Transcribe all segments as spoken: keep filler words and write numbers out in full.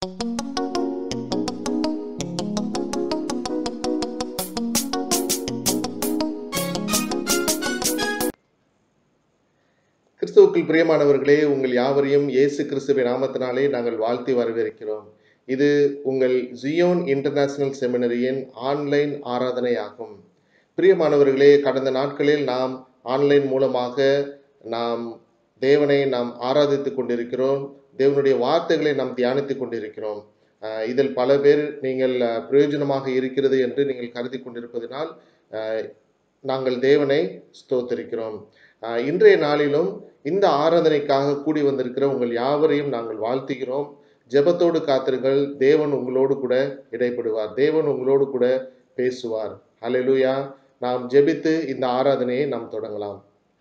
கிறிஸ்துவுக்குள் பிரியமானவர்களே, உங்கள் யாவரையும் இயேசு கிறிஸ்துவின் நாமத்தினாலே நாங்கள் வாழ்த்தி வரவேற்கிறோம். இது உங்கள் ஜியோன் இன்டர்நேஷனல் செமினரியின் ஆன்லைன் ஆராதனை ஆகும். பிரியமானவர்களே, கடந்த நாட்களில் நாம் ஆன்லைன் மூலமாக நாம் தேவனை நாம் ஆராதித்து கொண்டிருக்கிறோம். தேவனுடைய வார்த்தைகளை நாம் தியானித்து கொண்டிருக்கிறோம். இதில் பல பேர் நீங்கள் பிரயோஜனமாக இருக்கிறது என்று நீங்கள் கருதி கொண்டிருப்பதனால் நாங்கள் தேவனை ஸ்தோத்திரிக்கிறோம். இன்றைய நாளிலும் இந்த ஆராதனைக்காக கூடி வந்திருக்கிற உங்கள் யாவரையும் நாங்கள் வாழ்த்துகிறோம். ஜெபத்தோடு காத்திருங்கள். தேவன் உங்களோடு கூட இடைப்படுவார். தேவன் உங்களோடு கூட பேசுவார். ஹல்லேலூயா. நாம் ஜெபித்து இந்த ஆராதனையை நாம் தொடங்கலாம்.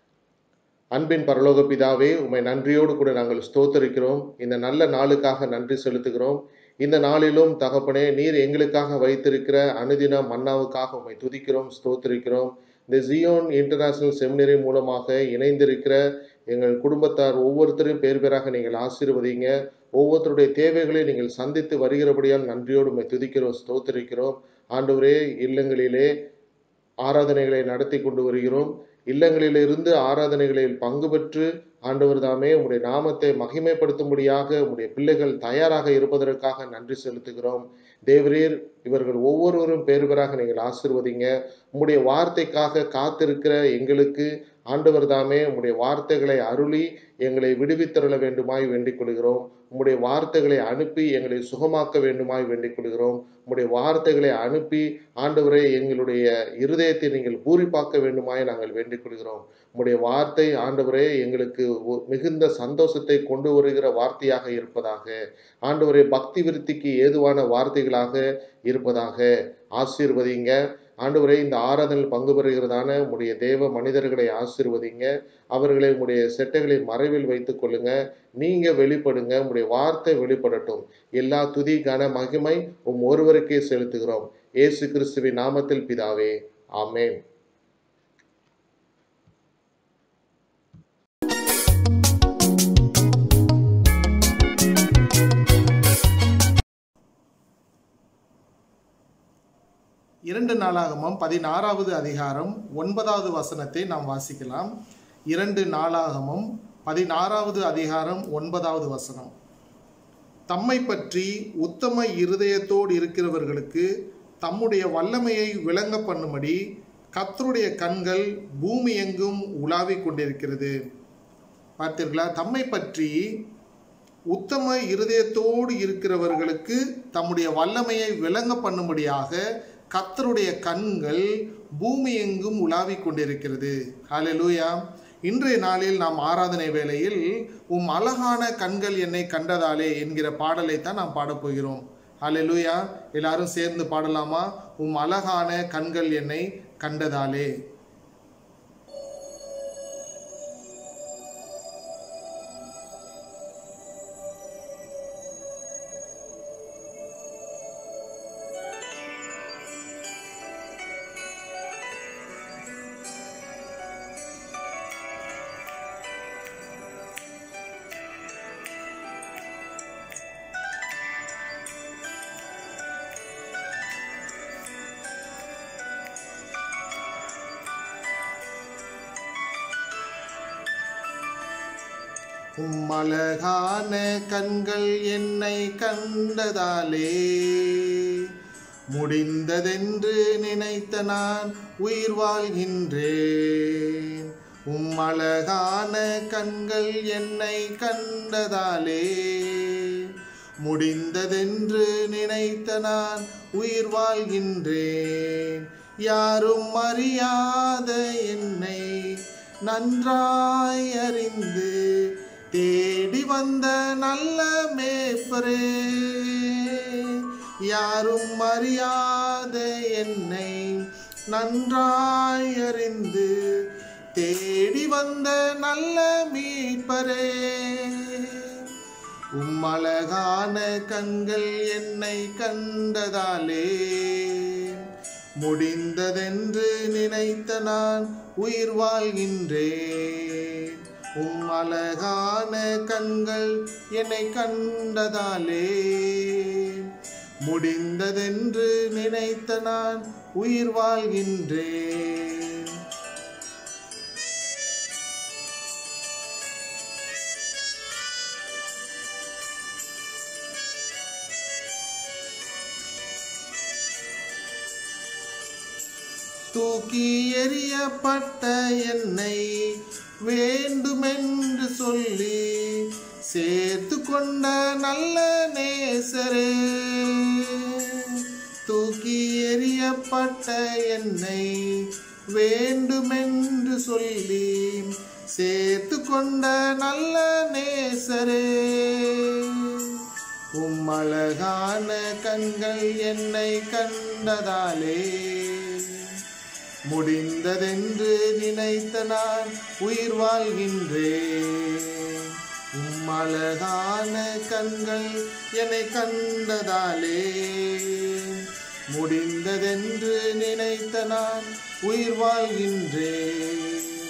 அன்பின் பரலோக பிதாவே, உம்மை நன்றியோடு கூட நாங்கள் ஸ்தோத்திரிக்கிறோம். இந்த நல்ல நாளுக்காக நன்றி செலுத்துகிறோம். இந்த நாளிலும் தகப்பனே, நீர் எங்களுக்காக வைத்திருக்கிற அனுதின மன்னாவுக்காக உம்மை துதிக்கிறோம், ஸ்தோத்திரிக்கிறோம். இந்த ஜியோன் இன்டர்நேஷனல் செமினரி மூலமாக இணைந்திருக்கிற எங்கள் குடும்பத்தார் ஒவ்வொருத்தரையும் பேர் பேராக நீங்கள் ஆசீர்வதிங்க. ஒவ்வொருத்தருடைய தேவைகளை நீங்கள் சந்தித்து வருகிறபடியால் நன்றியோடு உம்மை துதிக்கிறோம், ஸ்தோத்திரிக்கிறோம். ஆண்டவரே, இல்லங்களிலே ஆராதனைகளை நடத்தி கொண்டு வருகிறோம். இல்லங்களிலிருந்து ஆராதனைகளில் பங்கு பெற்று ஆண்டவர் தாமே உம்முடைய நாமத்தை மகிமைப்படுத்தும்படியாக உம்முடைய பிள்ளைகள் தயாராக இருப்பதற்காக நன்றி செலுத்துகிறோம். தேவரீர், இவர்கள் ஒவ்வொருவரும் பேர் பேராக நீங்கள் ஆசீர்வதிங்க. உம்முடைய வார்த்தைக்காக காத்திருக்கிற எங்களுக்கு ஆண்டவர் தாமே உம்முடைய வார்த்தைகளை அருளி எங்களை விடுவித்தருள வேண்டுமாய் வேண்டிக் கொள்கிறோம். உம்முடைய வார்த்தைகளை அனுப்பி எங்களை சுகமாக்க வேண்டுமாய் வேண்டிக் கொள்கிறோம். உம்முடைய வார்த்தைகளை அனுப்பி ஆண்டவரே எங்களுடைய இருதயத்தை நீங்கள் பூரிப்பாக்க வேண்டுமாய் நாங்கள் வேண்டிக் கொள்கிறோம். உம்முடைய வார்த்தை ஆண்டவரே எங்களுக்கு மிகுந்த சந்தோஷத்தை கொண்டு வருகிற வார்த்தையாக இருப்பதாக. ஆண்டவரே, பக்தி விருத்திக்கு ஏதுவான வார்த்தைகளாக இருப்பதாக. ஆசீர்வதிங்க ஆண்டவரே. இந்த ஆராதனையில் பங்கு பெறுகிறதான உம்முடைய தேவ மனிதர்களை ஆசீர்வதிங்க. அவர்களை உம்முடைய செட்டைகளின் மறைவில் வைத்துக் கொள்ளுங்க. நீங்க வெளிப்படுங்க. உம்முடைய வார்த்தை வெளிப்படட்டும். எல்லா துதி கன மகிமை உம் ஒருவருக்கே செலுத்துகிறோம். இயேசு கிறிஸ்துவின் நாமத்தில் பிதாவே, ஆமென். இரண்டு நாளாகமம் பதினாறாவது அதிகாரம் ஒன்பதாவது வசனத்தை நாம் வாசிக்கலாம். இரண்டு நாளாகமம் பதினாறாவது அதிகாரம் ஒன்பதாவது வசனம். தம்மை பற்றி உத்தம இருதயத்தோடு இருக்கிறவர்களுக்கு தம்முடைய வல்லமையை விளங்க பண்ணும்படி கர்த்தருடைய கண்கள் பூமி எங்கும் உலாவிக் கொண்டிருக்கிறது. பார்த்தீர்களா? தம்மை பற்றி உத்தம இருதயத்தோடு இருக்கிறவர்களுக்கு தம்முடைய வல்லமையை விளங்க பண்ணும்படியாக கர்த்தருடைய கண்கள் பூமி எங்கும் உலாவிக் கொண்டிருக்கிறது. ஹல்லேலூயா. இன்றைய நாளில் நாம் ஆராதனை வேளையில் உம் அழகான கண்கள் என்னை கண்டதாலே என்கிற பாடலை தான் நாம் பாடப்போகிறோம். ஹல்லேலூயா. எல்லாரும் சேர்ந்து பாடலாமா? உம் அழகான கண்கள் என்னை கண்டதாலே. உம்மழகான கண்கள் என்னை கண்டதாலே முடிந்ததென்று நினைத்த நான் உயிர் வாழ்கின்றேன். உம்மழகான கண்கள் என்னை கண்டதாலே முடிந்ததென்று நினைத்த நான் உயிர் வாழ்கின்றேன். யாரும் அறியாத என்னை நன்றாய் அறிந்து தேடி வந்த நல்ல மேய்ப்பரே, யாரும் அறியாத என்னை நன்றாய் அறிந்து தேடி வந்த நல்ல மீட்பரே, உம்மழகான கண்கள் என்னை கண்டதாலே முடிந்ததென்று நினைத்த நான் உயிர் வாழ்கின்றேன். உம் அழகான கண்கள் என்னை கண்டதாலே முடிந்ததென்று நினைத்த நான் உயிர் வாழ்கின்றேன். தூக்கி எறியப்பட்ட என்னை வேண்டுமென்று சொல்லி சேர்த்து கொண்ட நல்ல நேசரே, தூக்கி எறியப்பட்ட என்னை வேண்டுமென்று சொல்லி சேர்த்து கொண்ட நல்ல நேசரே, உம் அழகான கண்கள் என்னை கண்டதாலே முடிந்ததென்று நினைத்த நான் உயிர் வாழ்கின்றேன். உம் அழகான கண்கள் என்னை கண்டதாலே முடிந்ததென்று நினைத்த நான் உயிர் வாழ்கின்றேன்.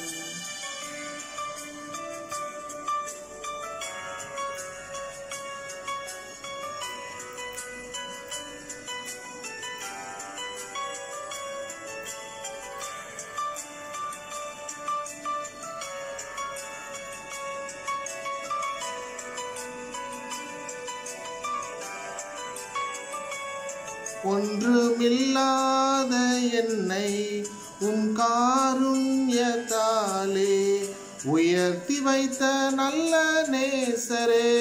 ஒன்றுமில்லாத என்னை உம் காருண்யத்தாலே உயர்த்தி வைத்த நல்ல நேசரே,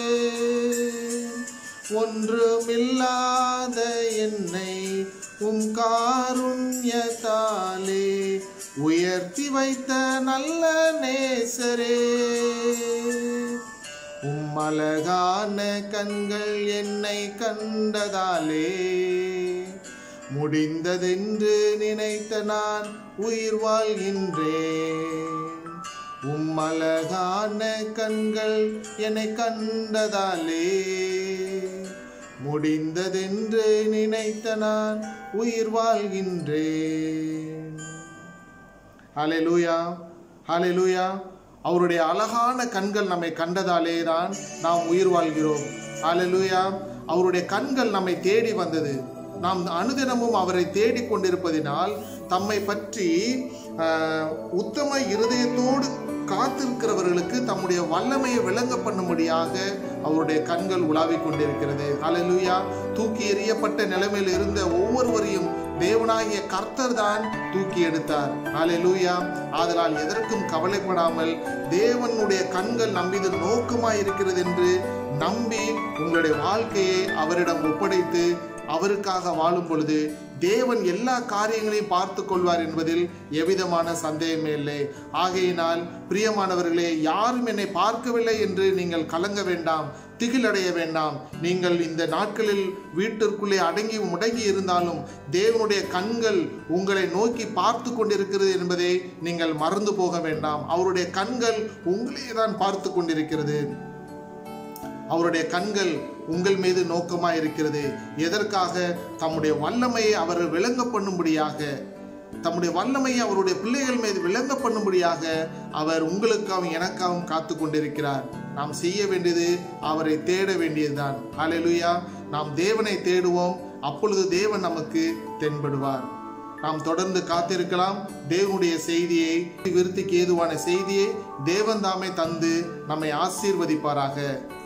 ஒன்றுமில்லாத என்னை உம் காருண்யத்தாலே உயர்த்தி வைத்த நல்ல நேசரே, உம் அழகான கண்கள் என்னை கண்டதாலே முடிந்ததென்று நினைத்த நான் உயிர் வாழ்கின்றேன். உம் அழகான கண்கள் என்னை கண்டதாலே முடிந்ததென்று நினைத்த நான் உயிர் வாழ்கின்றேன். ஹல்லேலூயா, ஹல்லேலூயா. அவருடைய அழகான கண்கள் நம்மை கண்டதாலே தான் நாம் உயிர் வாழ்கிறோம். ஹல்லேலூயா. அவருடைய கண்கள் நம்மை தேடி வந்தது. நாம் அனுதினமும் அவரை தேடிக் கொண்டிருப்பதினால் தம்மை பற்றி உத்தம இருதயத்தோடு காத்திருக்கிறவர்களுக்கு தம்முடைய வல்லமையை விளங்க பண்ணும்படியாக அவருடைய கண்கள் உலாவிக் கொண்டிருக்கிறது. ஹல்லேலூயா. தூக்கி எறியப்பட்ட நிலைமையில் இருந்த ஒவ்வொருவரையும் தேவனாகிய கர்த்தர் தான் தூக்கி எடுத்தார். ஹல்லேலூயா. ஆதலால் எதற்கும் கவலைப்படாமல் தேவனுடைய கண்கள் நம்மீது நோக்கமாய் இருக்கிறது என்று நம்பி உங்களுடைய வாழ்க்கையை அவரிடம் ஒப்படைத்து அவருக்காக வாழும் பொழுது தேவன் எல்லா காரியங்களையும் பார்த்து கொள்வார் என்பதில் எவ்விதமான சந்தேகமே இல்லை. ஆகையினால் பிரியமானவர்களே, யாரும் என்னை பார்க்கவில்லை என்று நீங்கள் கலங்க வேண்டாம், திகிலடைய வேண்டாம். நீங்கள் இந்த நாட்களில் வீட்டிற்குள்ளே அடங்கி முடங்கி இருந்தாலும் தேவனுடைய கண்கள் உங்களை நோக்கி பார்த்து கொண்டிருக்கிறது என்பதை நீங்கள் மறந்து போக வேண்டாம். அவருடைய கண்கள் உங்களே தான் பார்த்து கொண்டிருக்கிறது. அவருடைய கண்கள் உங்கள் மீது நோக்கமாக இருக்கிறது. எதற்காக? தம்முடைய வல்லமையை அவர் விளங்க பண்ணும்படியாக, தம்முடைய வல்லமையை அவருடைய பிள்ளைகள் மீது விளங்க பண்ணும்படியாக அவர் உங்களுக்காகவும் எனக்காகவும் காத்து கொண்டிருக்கிறார். நாம் செய்ய வேண்டியது அவரை தேட வேண்டியதுதான். ஹல்லேலூயா. நாம் தேவனை தேடுவோம், அப்பொழுது தேவன் நமக்கு தென்படுவார். நாம் தொடர்ந்து காத்திருக்கலாம். தேவனுடைய செய்தியை, விருத்திக்கு ஏதுவான செய்தியை தேவன் தாமே தந்து நம்மை ஆசீர்வதிப்பாராக.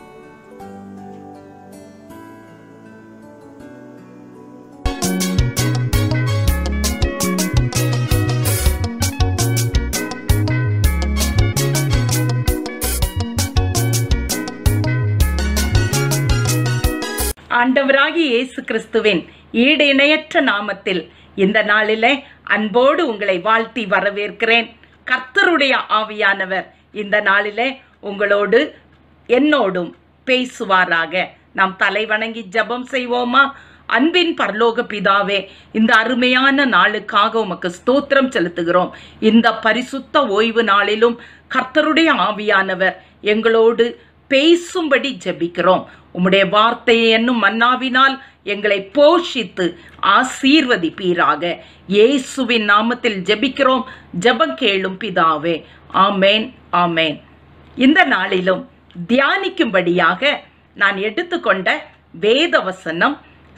ஆண்டவராகிய இயேசு கிறிஸ்துவின் ஈடு இணையற்ற நாமத்தில் இந்த நாளிலே அன்போடு உங்களை வாழ்த்தி வரவேற்கிறேன். கர்த்தருடைய ஆவியானவர் இந்த நாளிலே உங்களோடு என்னோடும் பேசுவாராக. நாம் தலை வணங்கி ஜெபம் செய்வோமா? அன்பின் பரலோக பிதாவே, இந்த அருமையான நாளுக்காக உமக்கு ஸ்தோத்திரம் செலுத்துகிறோம். இந்த பரிசுத்த ஓய்வு நாளிலும் கர்த்தருடைய ஆவியானவர் எங்களோடு பேசும்படி ஜெபிக்கிறோம். உம்முடைய வார்த்தையை என்னும் மன்னாவினால் எங்களை போஷித்து ஆசீர்வதிப்பீராக. இயேசுவின் நாமத்தில் ஜெபிக்கிறோம், ஜெபம் கேளும் பிதாவே. ஆமேன், ஆமேன். இந்த நாளிலும் தியானிக்கும்படியாக நான் எடுத்துக்கொண்ட வேத வசனம்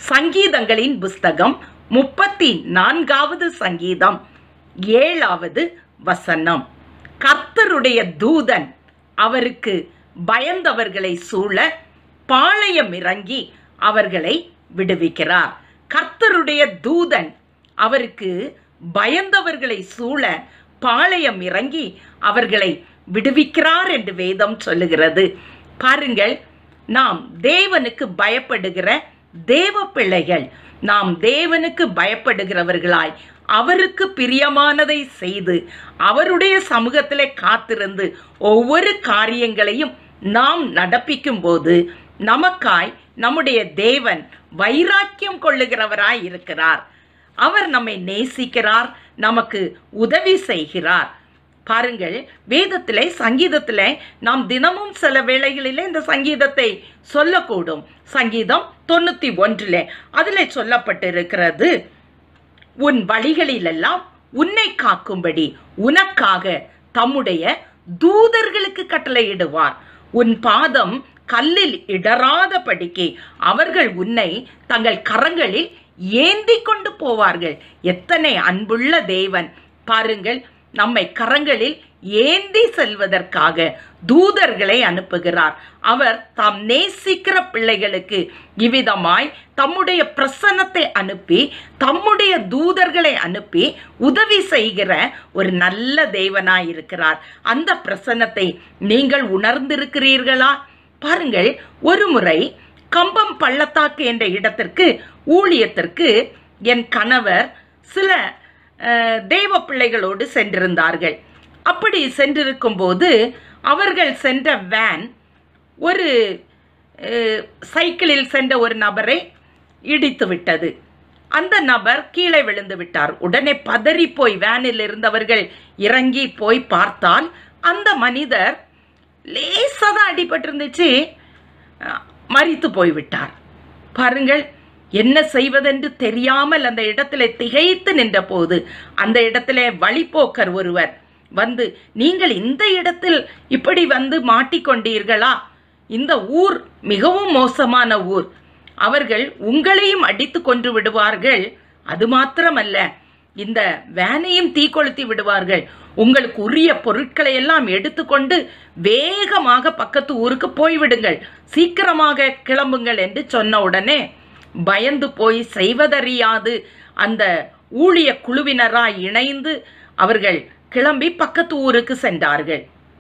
சங்கீதங்களின் புஸ்தகம் முப்பத்தி நான்காவது சங்கீதம் ஏழாவது வசனம். கர்த்தருடைய தூதன் அவருக்கு பயந்தவர்களை சூழ பாளையம் இறங்கி அவர்களை விடுவிக்கிறார். கர்த்தருடைய தூதன் அவருக்கு பயந்தவர்களை சூழ பாளையம் இறங்கி அவர்களை விடுவிக்கிறார் என்று வேதம் சொல்லுகிறது. பாருங்கள், நாம் தேவனுக்கு பயப்படுகிற தேவ பிள்ளைகள். நாம் தேவனுக்கு பயப்படுகிறவர்களாய் அவருக்கு பிரியமானதை செய்து அவருடைய சமூகத்திலே காத்திருந்து ஒவ்வொரு காரியங்களையும் நாம் நடப்பிக்கும் போது நமக்காய் நம்முடைய தேவன் வைராக்கியம் கொள்ளுகிறவராய் இருக்கிறார். அவர் நம்மை நேசிக்கிறார், நமக்கு உதவி செய்கிறார். பாருங்கள், வேதத்திலே சங்கீதத்திலே நாம் தினமும் சில வேளைகளிலே இந்த சங்கீதத்தை சொல்லக்கூடும். சங்கீதம் தொண்ணூத்தி ஒன்றிலே அதிலே சொல்லப்பட்டிருக்கிறது, உன் வழிகளிலெல்லாம் உன்னை காக்கும்படி உனக்காக தம்முடைய தூதர்களுக்கு கட்டளையிடுவார். உன் பாதம் கல்லில் இடராத படிக்கு அவர்கள் உன்னை தங்கள் கரங்களில் ஏந்தி கொண்டு போவார்கள். எத்தனை அன்புள்ள தேவன் பாருங்கள், நம்மை கரங்களில் ஏந்தி செல்வதற்காக தூதர்களை அனுப்புகிறார். அவர் தாம் நேசிக்கிற பிள்ளைகளுக்கு இவ்விதமாய் தம்முடைய பிரசன்னத்தை அனுப்பி தம்முடைய தூதர்களை அனுப்பி உதவி செய்கிற ஒரு நல்ல தேவனாய் இருக்கிறார். அந்த பிரசன்னத்தை நீங்கள் உணர்ந்திருக்கிறீர்களா? பாருங்கள், ஒரு முறை கம்பம் பள்ளத்தாக்கு என்ற இடத்திற்கு ஊழியத்திற்கு என் கணவர் சில தேவ பிள்ளைகளோடு சென்றிருந்தார்கள். அப்படி சென்றிருக்கும் போது அவர்கள் சென்ற வேன் ஒரு சைக்கிளில் சென்ற ஒரு நபரை இடித்து விட்டது. அந்த நபர் கீழே விழுந்து விட்டார். உடனே பதறி போய் வேனில் இருந்தவர்கள் இறங்கி போய் பார்த்தால் அந்த மனிதர் லேசாதான் அடிபட்டிருந்துச்சு, மரித்து போய்விட்டார். பாருங்கள், என்ன செய்வதென்று தெரியாமல் அந்த இடத்துல திகைத்து நின்ற போது அந்த இடத்துல வழிபோக்கர் ஒருவர் வந்து, நீங்கள் இந்த இடத்தில் இப்படி வந்து மாட்டிக்கொண்டீர்களா? இந்த ஊர் மிகவும் மோசமான ஊர், அவர்கள் உங்களையும் அடித்து கொன்று விடுவார்கள், அது மாத்திரமல்ல இந்த வேனையும் தீக்கொளுத்தி விடுவார்கள், உங்களுக்கு உரிய பொருட்களை எல்லாம் எடுத்துக்கொண்டு வேகமாக பக்கத்து ஊருக்கு போய்விடுங்கள், சீக்கிரமாக கிளம்புங்கள் என்று சொன்ன உடனே பயந்து போய் செய்வதறியாது அந்த ஊழிய குழுவினராய் இணைந்து அவர்கள் கிளம்பி பக்கத்து ஊருக்கு சென்றார்கள்.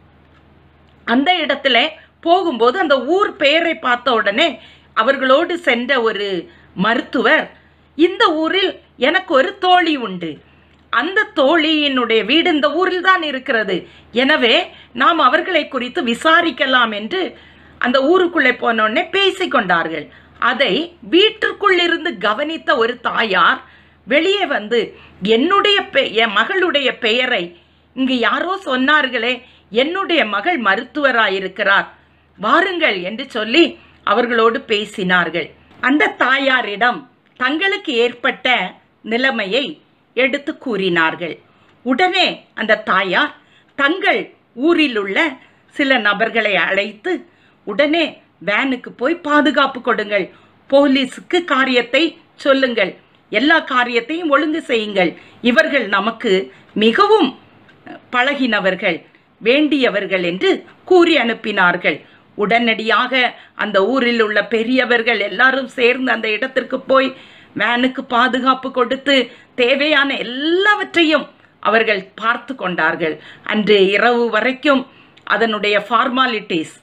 அந்த இடத்துல போகும்போது அந்த ஊர் பெயரை பார்த்த உடனே அவர்களோடு சென்ற ஒரு மருத்துவர், இந்த ஊரில் எனக்கு ஒரு தோழி உண்டு, அந்த தோழியினுடைய வீடு இந்த ஊரில் தான் இருக்கிறது, எனவே நாம் அவர்களை குறித்து விசாரிக்கலாம் என்று அந்த ஊருக்குள்ளே போனோடனே பேசிக்கொண்டார்கள். அதை வீட்டிற்குள் இருந்து கவனித்த ஒரு தாயார் வெளியே வந்து, என்னுடைய என் மகளுடைய பெயரை இங்கு யாரோ சொன்னார்களே, என்னுடைய மகள் மருத்துவராயிருக்கிறார், வாருங்கள் என்று சொல்லி அவர்களோடு பேசினார்கள். அந்த தாயாரிடம் தங்களுக்கு ஏற்பட்ட நிலைமையை எடுத்து கூறினார்கள். உடனே அந்த தாயார் தங்கள் ஊரில் உள்ள சில நபர்களை அழைத்து, உடனே வேனுக்கு போய் பாதுகாப்பு கொடுங்கள், போலீஸுக்கு காரியத்தை சொல்லுங்கள், எல்லா காரியத்தையும் ஒழுங்கு செய்யுங்கள், இவர்கள் நமக்கு மிகவும் பழகினவர்கள், வேண்டியவர்கள் என்று கூறி அனுப்பினார்கள். உடனடியாக அந்த ஊரில் உள்ள பெரியவர்கள் எல்லாரும் சேர்ந்து அந்த இடத்திற்கு போய் வேனுக்கு பாதுகாப்பு கொடுத்து தேவையான எல்லாவற்றையும் அவர்கள் பார்த்து கொண்டார்கள். அன்று இரவு வரைக்கும் அதனுடைய ஃபார்மாலிட்டிஸ்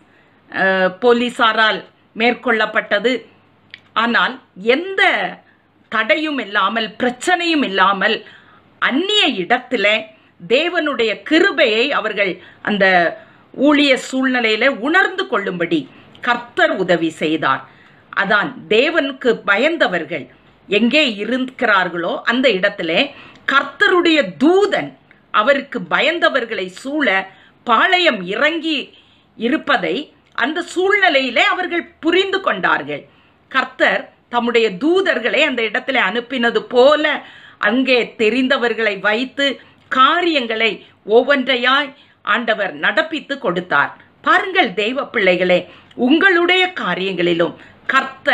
போலீசாரால் மேற்கொள்ளப்பட்டது. ஆனால் எந்த தடையும் இல்லாமல் பிரச்சனையும் இல்லாமல் அந்நிய இடத்துல தேவனுடைய கிருபையை அவர்கள் அந்த ஊழிய சூழ்நிலையில உணர்ந்து கொள்ளும்படி கர்த்தர் உதவி செய்தார். அதான் தேவனுக்கு பயந்தவர்கள் எங்கே இருக்கிறார்களோ அந்த இடத்துல கர்த்தருடைய தூதன் அவருக்கு பயந்தவர்களை சூழ பாளையம் இறங்கி இருப்பதை அந்த சூழ்நிலையிலே அவர்கள் புரிந்து கொண்டார்கள். கர்த்தர் தம்முடைய தூதர்களை அந்த இடத்துல அனுப்பினது போல அங்கே தெரிந்தவர்களை வைத்து காரியங்களை ஒவ்வொன்றையாய் ஆண்டவர் நடப்பித்து கொடுத்தார். பாருங்கள் தேவ பிள்ளைகளே, உங்களுடைய காரியங்களிலும் கர்த்தர்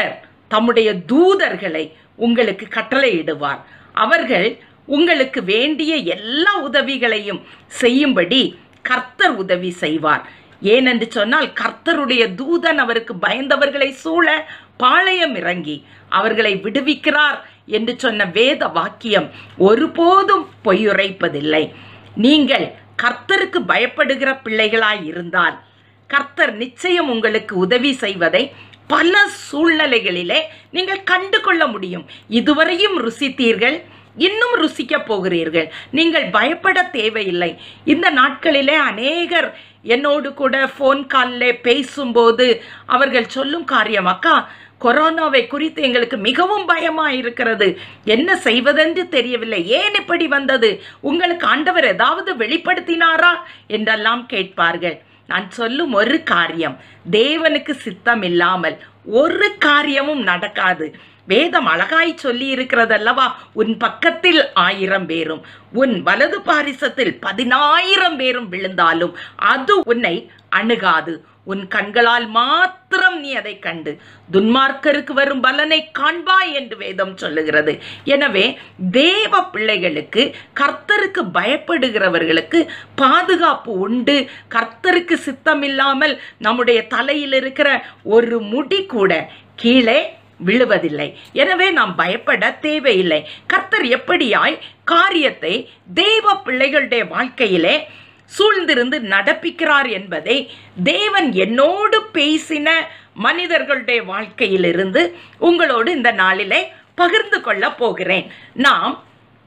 தம்முடைய தூதர்களை உங்களுக்கு கட்டளையிடுவார். அவர்கள் உங்களுக்கு வேண்டிய எல்லா உதவிகளையும் செய்யும்படி கர்த்தர் உதவி செய்வார். ஏனென்று சொன்னால் கர்த்தருடைய தூதன் அவருக்கு பயந்தவர்களை சூழ பாளையம் இறங்கி அவர்களை விடுவிக்கிறார் என்று சொன்ன வேத வாக்கியம் ஒருபோதும் பொய்யுரைப்பதில்லை. நீங்கள் கர்த்தருக்கு பயப்படுகிற பிள்ளைகளாய் இருந்தால் கர்த்தர் நிச்சயம் உங்களுக்கு உதவி செய்வதை பல சூழ்நிலைகளிலே நீங்கள் கண்டு கொள்ள முடியும். இதுவரையும் ருசித்தீர்கள், இன்னும் ருசிக்க போகிறீர்கள். நீங்கள் பயப்பட தேவையில்லை. இந்த நாட்களிலே அநேகர் என்னோடு கூட ஃபோன் காலில் பேசும்போது அவர்கள் சொல்லும் காரியம், அக்கா கொரோனாவை குறித்து எங்களுக்கு மிகவும் பயமா இருக்கிறது, என்ன செய்வதென்று தெரியவில்லை, ஏன் இப்படி வந்தது, உங்களுக்கு ஆண்டவர் ஏதாவது வெளிப்படுத்தினாரா என்றெல்லாம் கேட்பார்கள். நான் சொல்லும் ஒரு காரியம், தேவனுக்கு சித்தம் இல்லாமல் ஒரு காரியமும் நடக்காது. வேதம் அழகாய் சொல்லி இருக்கிறதல்லவா, உன் பக்கத்தில் ஆயிரம் பேரும் உன் வலது பாரிசத்தில் பதினாயிரம் பேரும் விழுந்தாலும் அது உன்னை அணுகாது. உன் கண்களால் மாத்திரம் நீ அதை கண்டு துன்மார்க்கருக்கு வரும் பலனை காண்பாய் என்று வேதம் சொல்லுகிறது. எனவே தேவ பிள்ளைகளுக்கு, கர்த்தருக்கு பயப்படுகிறவர்களுக்கு பாதுகாப்பு உண்டு. கர்த்தருக்கு சித்தமில்லாமல் நம்முடைய தலையில் இருக்கிற ஒரு முடி கூட கீழே விழுவதில்லை. எனவே நாம் பயப்பட தேவையில்லை. கர்த்தர் எப்படியாய் காரியத்தை தேவ பிள்ளைகளுடைய வாழ்க்கையிலே சூழ்ந்திருந்து நடப்பிக்கிறார் என்பதை தேவன் என்னோடு பேசின மனிதர்களுடைய வாழ்க்கையிலிருந்து உங்களோடு இந்த நாளிலே பகிர்ந்து கொள்ள போகிறேன். நாம்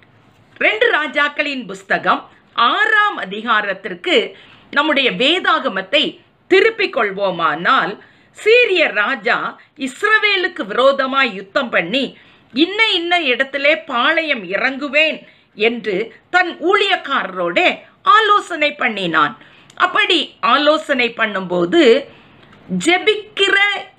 ரெண்டு ராஜாக்களின் புஸ்தகம் ஆறாம் அதிகாரத்திற்கு நம்முடைய வேதாகமத்தை திருப்பிக் கொள்வோமானால், சீரிய ராஜா இஸ்ரவேலுக்கு விரோதமாய் யுத்தம் பண்ணி இன்ன இன்ன இடத்திலே பாளையம் இறங்குவேன் என்று தன் ஊழியக்காரரோட ஆலோசனை பண்ணினான். அப்படி ஆலோசனை பண்ணும்போது ஜெபிக்கிற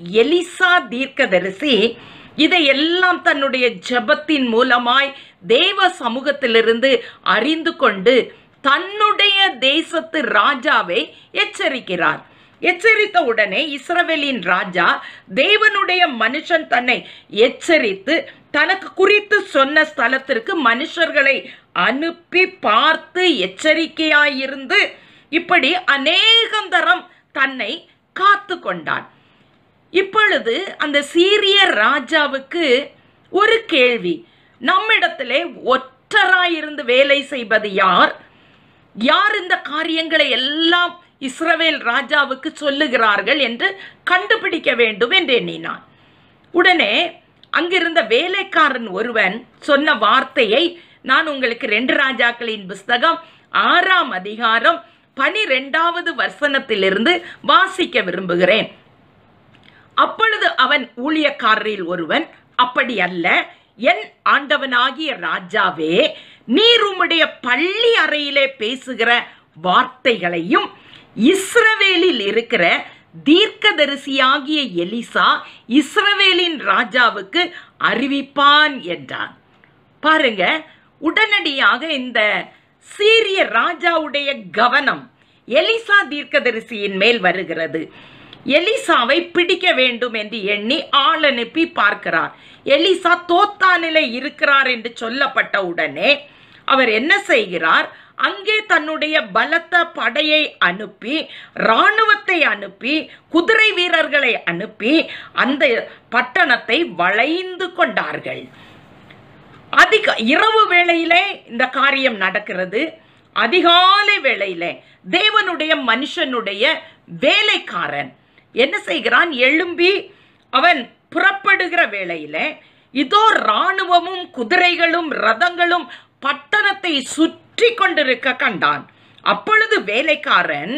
எலிசா தீர்க்கதரிசி இதையெல்லாம் தன்னுடைய ஜெபத்தின் மூலமாய் தேவ சமூகத்திலிருந்து அறிந்து கொண்டு தன்னுடைய தேசத்து ராஜாவை எச்சரிக்கிறார். எச்சரித்த உடனே இஸ்ரவேலின் ராஜா, தேவனுடைய மனுஷன் தன்னை எச்சரித்து தனக்கு குறித்து சொன்ன ஸ்தலத்திற்கு மனுஷர்களை அனுப்பி பார்த்து எச்சரிக்கையாயிருந்து இப்படி அநேகம் தரம் தன்னை காத்து கொண்டான். இப்பொழுது அந்த சீரிய ராஜாவுக்கு ஒரு கேள்வி, நம்மிடத்திலே ஒற்றராயிருந்து வேலை செய்வது யார்? யார் இந்த காரியங்களை எல்லாம் இஸ்ரவேல் ராஜாவுக்கு சொல்லுகிறார்கள் என்று கண்டுபிடிக்க வேண்டும் என்று எண்ணினான். உடனே அங்கிருந்த வேலைக்காரன் ஒருவன் சொன்ன வார்த்தையை நான் உங்களுக்கு ரெண்டு ராஜாக்களின் புஸ்தகம் ஆறாம் அதிகாரம் பனிரெண்டாவது வசனத்திலிருந்து வாசிக்க விரும்புகிறேன். அப்பொழுது அவன் ஊழியக்காரரில் ஒருவன், அப்படி அல்ல என் ஆண்டவனாகிய ராஜாவே, நீர் உம்முடைய பள்ளி அறையிலே பேசுகிற வார்த்தைகளையும் இஸ்ரவேலில் இருக்கிற தீர்க்கதரிசியாகிய எலிசா இஸ்ரவேலின் ராஜாவுக்கு அறிவிப்பான் என்றான். பாருங்க, உடனடியாக இந்த சீரிய ராஜாவுடைய கவனம் எலிசா தீர்க்கதரிசியின் மேல் வருகிறது. எலிசாவை பிடிக்க வேண்டும் என்று எண்ணி ஆள் அனுப்பி பார்க்கிறார். எலிசா தோத்தானிலே இருக்கிறார் என்று சொல்லப்பட்ட உடனே அவர் என்ன செய்கிறார்? அங்கே தன்னுடைய பலத்த படையை அனுப்பி, இராணுவத்தை அனுப்பி, குதிரை வீரர்களை அனுப்பி அந்த பட்டணத்தை வளைந்து கொண்டார்கள். அதிக இரவு வேளையிலே இந்த காரியம் நடக்கிறது. அதிகாலை வேளையிலே தேவனுடைய மனுஷனுடைய வேலைக்காரன் என்ன செய்கிறான்? எழும்பி அவன் புறப்படுகிற வேளையில இதோ இராணுவமும் குதிரைகளும் ரதங்களும் பட்டணத்தை சுற்றி கொண்டிருக்க கண்டான். அப்பொழுது வேலைக்காரன்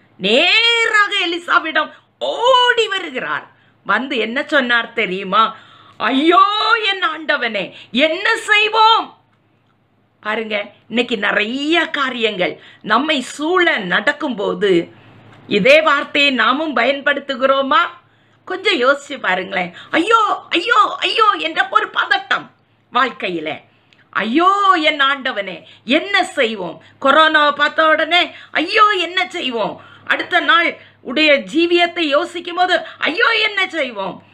நேராக எலிசாவிடம் ஓடி வருகிறார். வந்து என்ன சொன்னார் தெரியுமா? ஐயோ என் ஆண்டவனே, என்ன செய்வோம்? பாருங்க, இன்னைக்கு நிறைய காரியங்கள் நம்மை சூழ நடக்கும்போது இதே வார்த்தையை நாமும் பயன்படுத்துகிறோமா? கொஞ்சம் யோசிச்சு பாருங்களேன். ஐயோ ஐயோ ஐயோ என்ற ஒரு பதட்டம் வாழ்க்கையில. ஐயோ என் ஆண்டவனே, என்ன செய்வோம்? கொரோனாவை பார்த்த உடனே ஐயோ என்ன செய்வோம்? அடுத்த நாள் உடைய ஜீவியத்தை யோசிக்கும் போது ஐயோ என்ன செய்வோம்?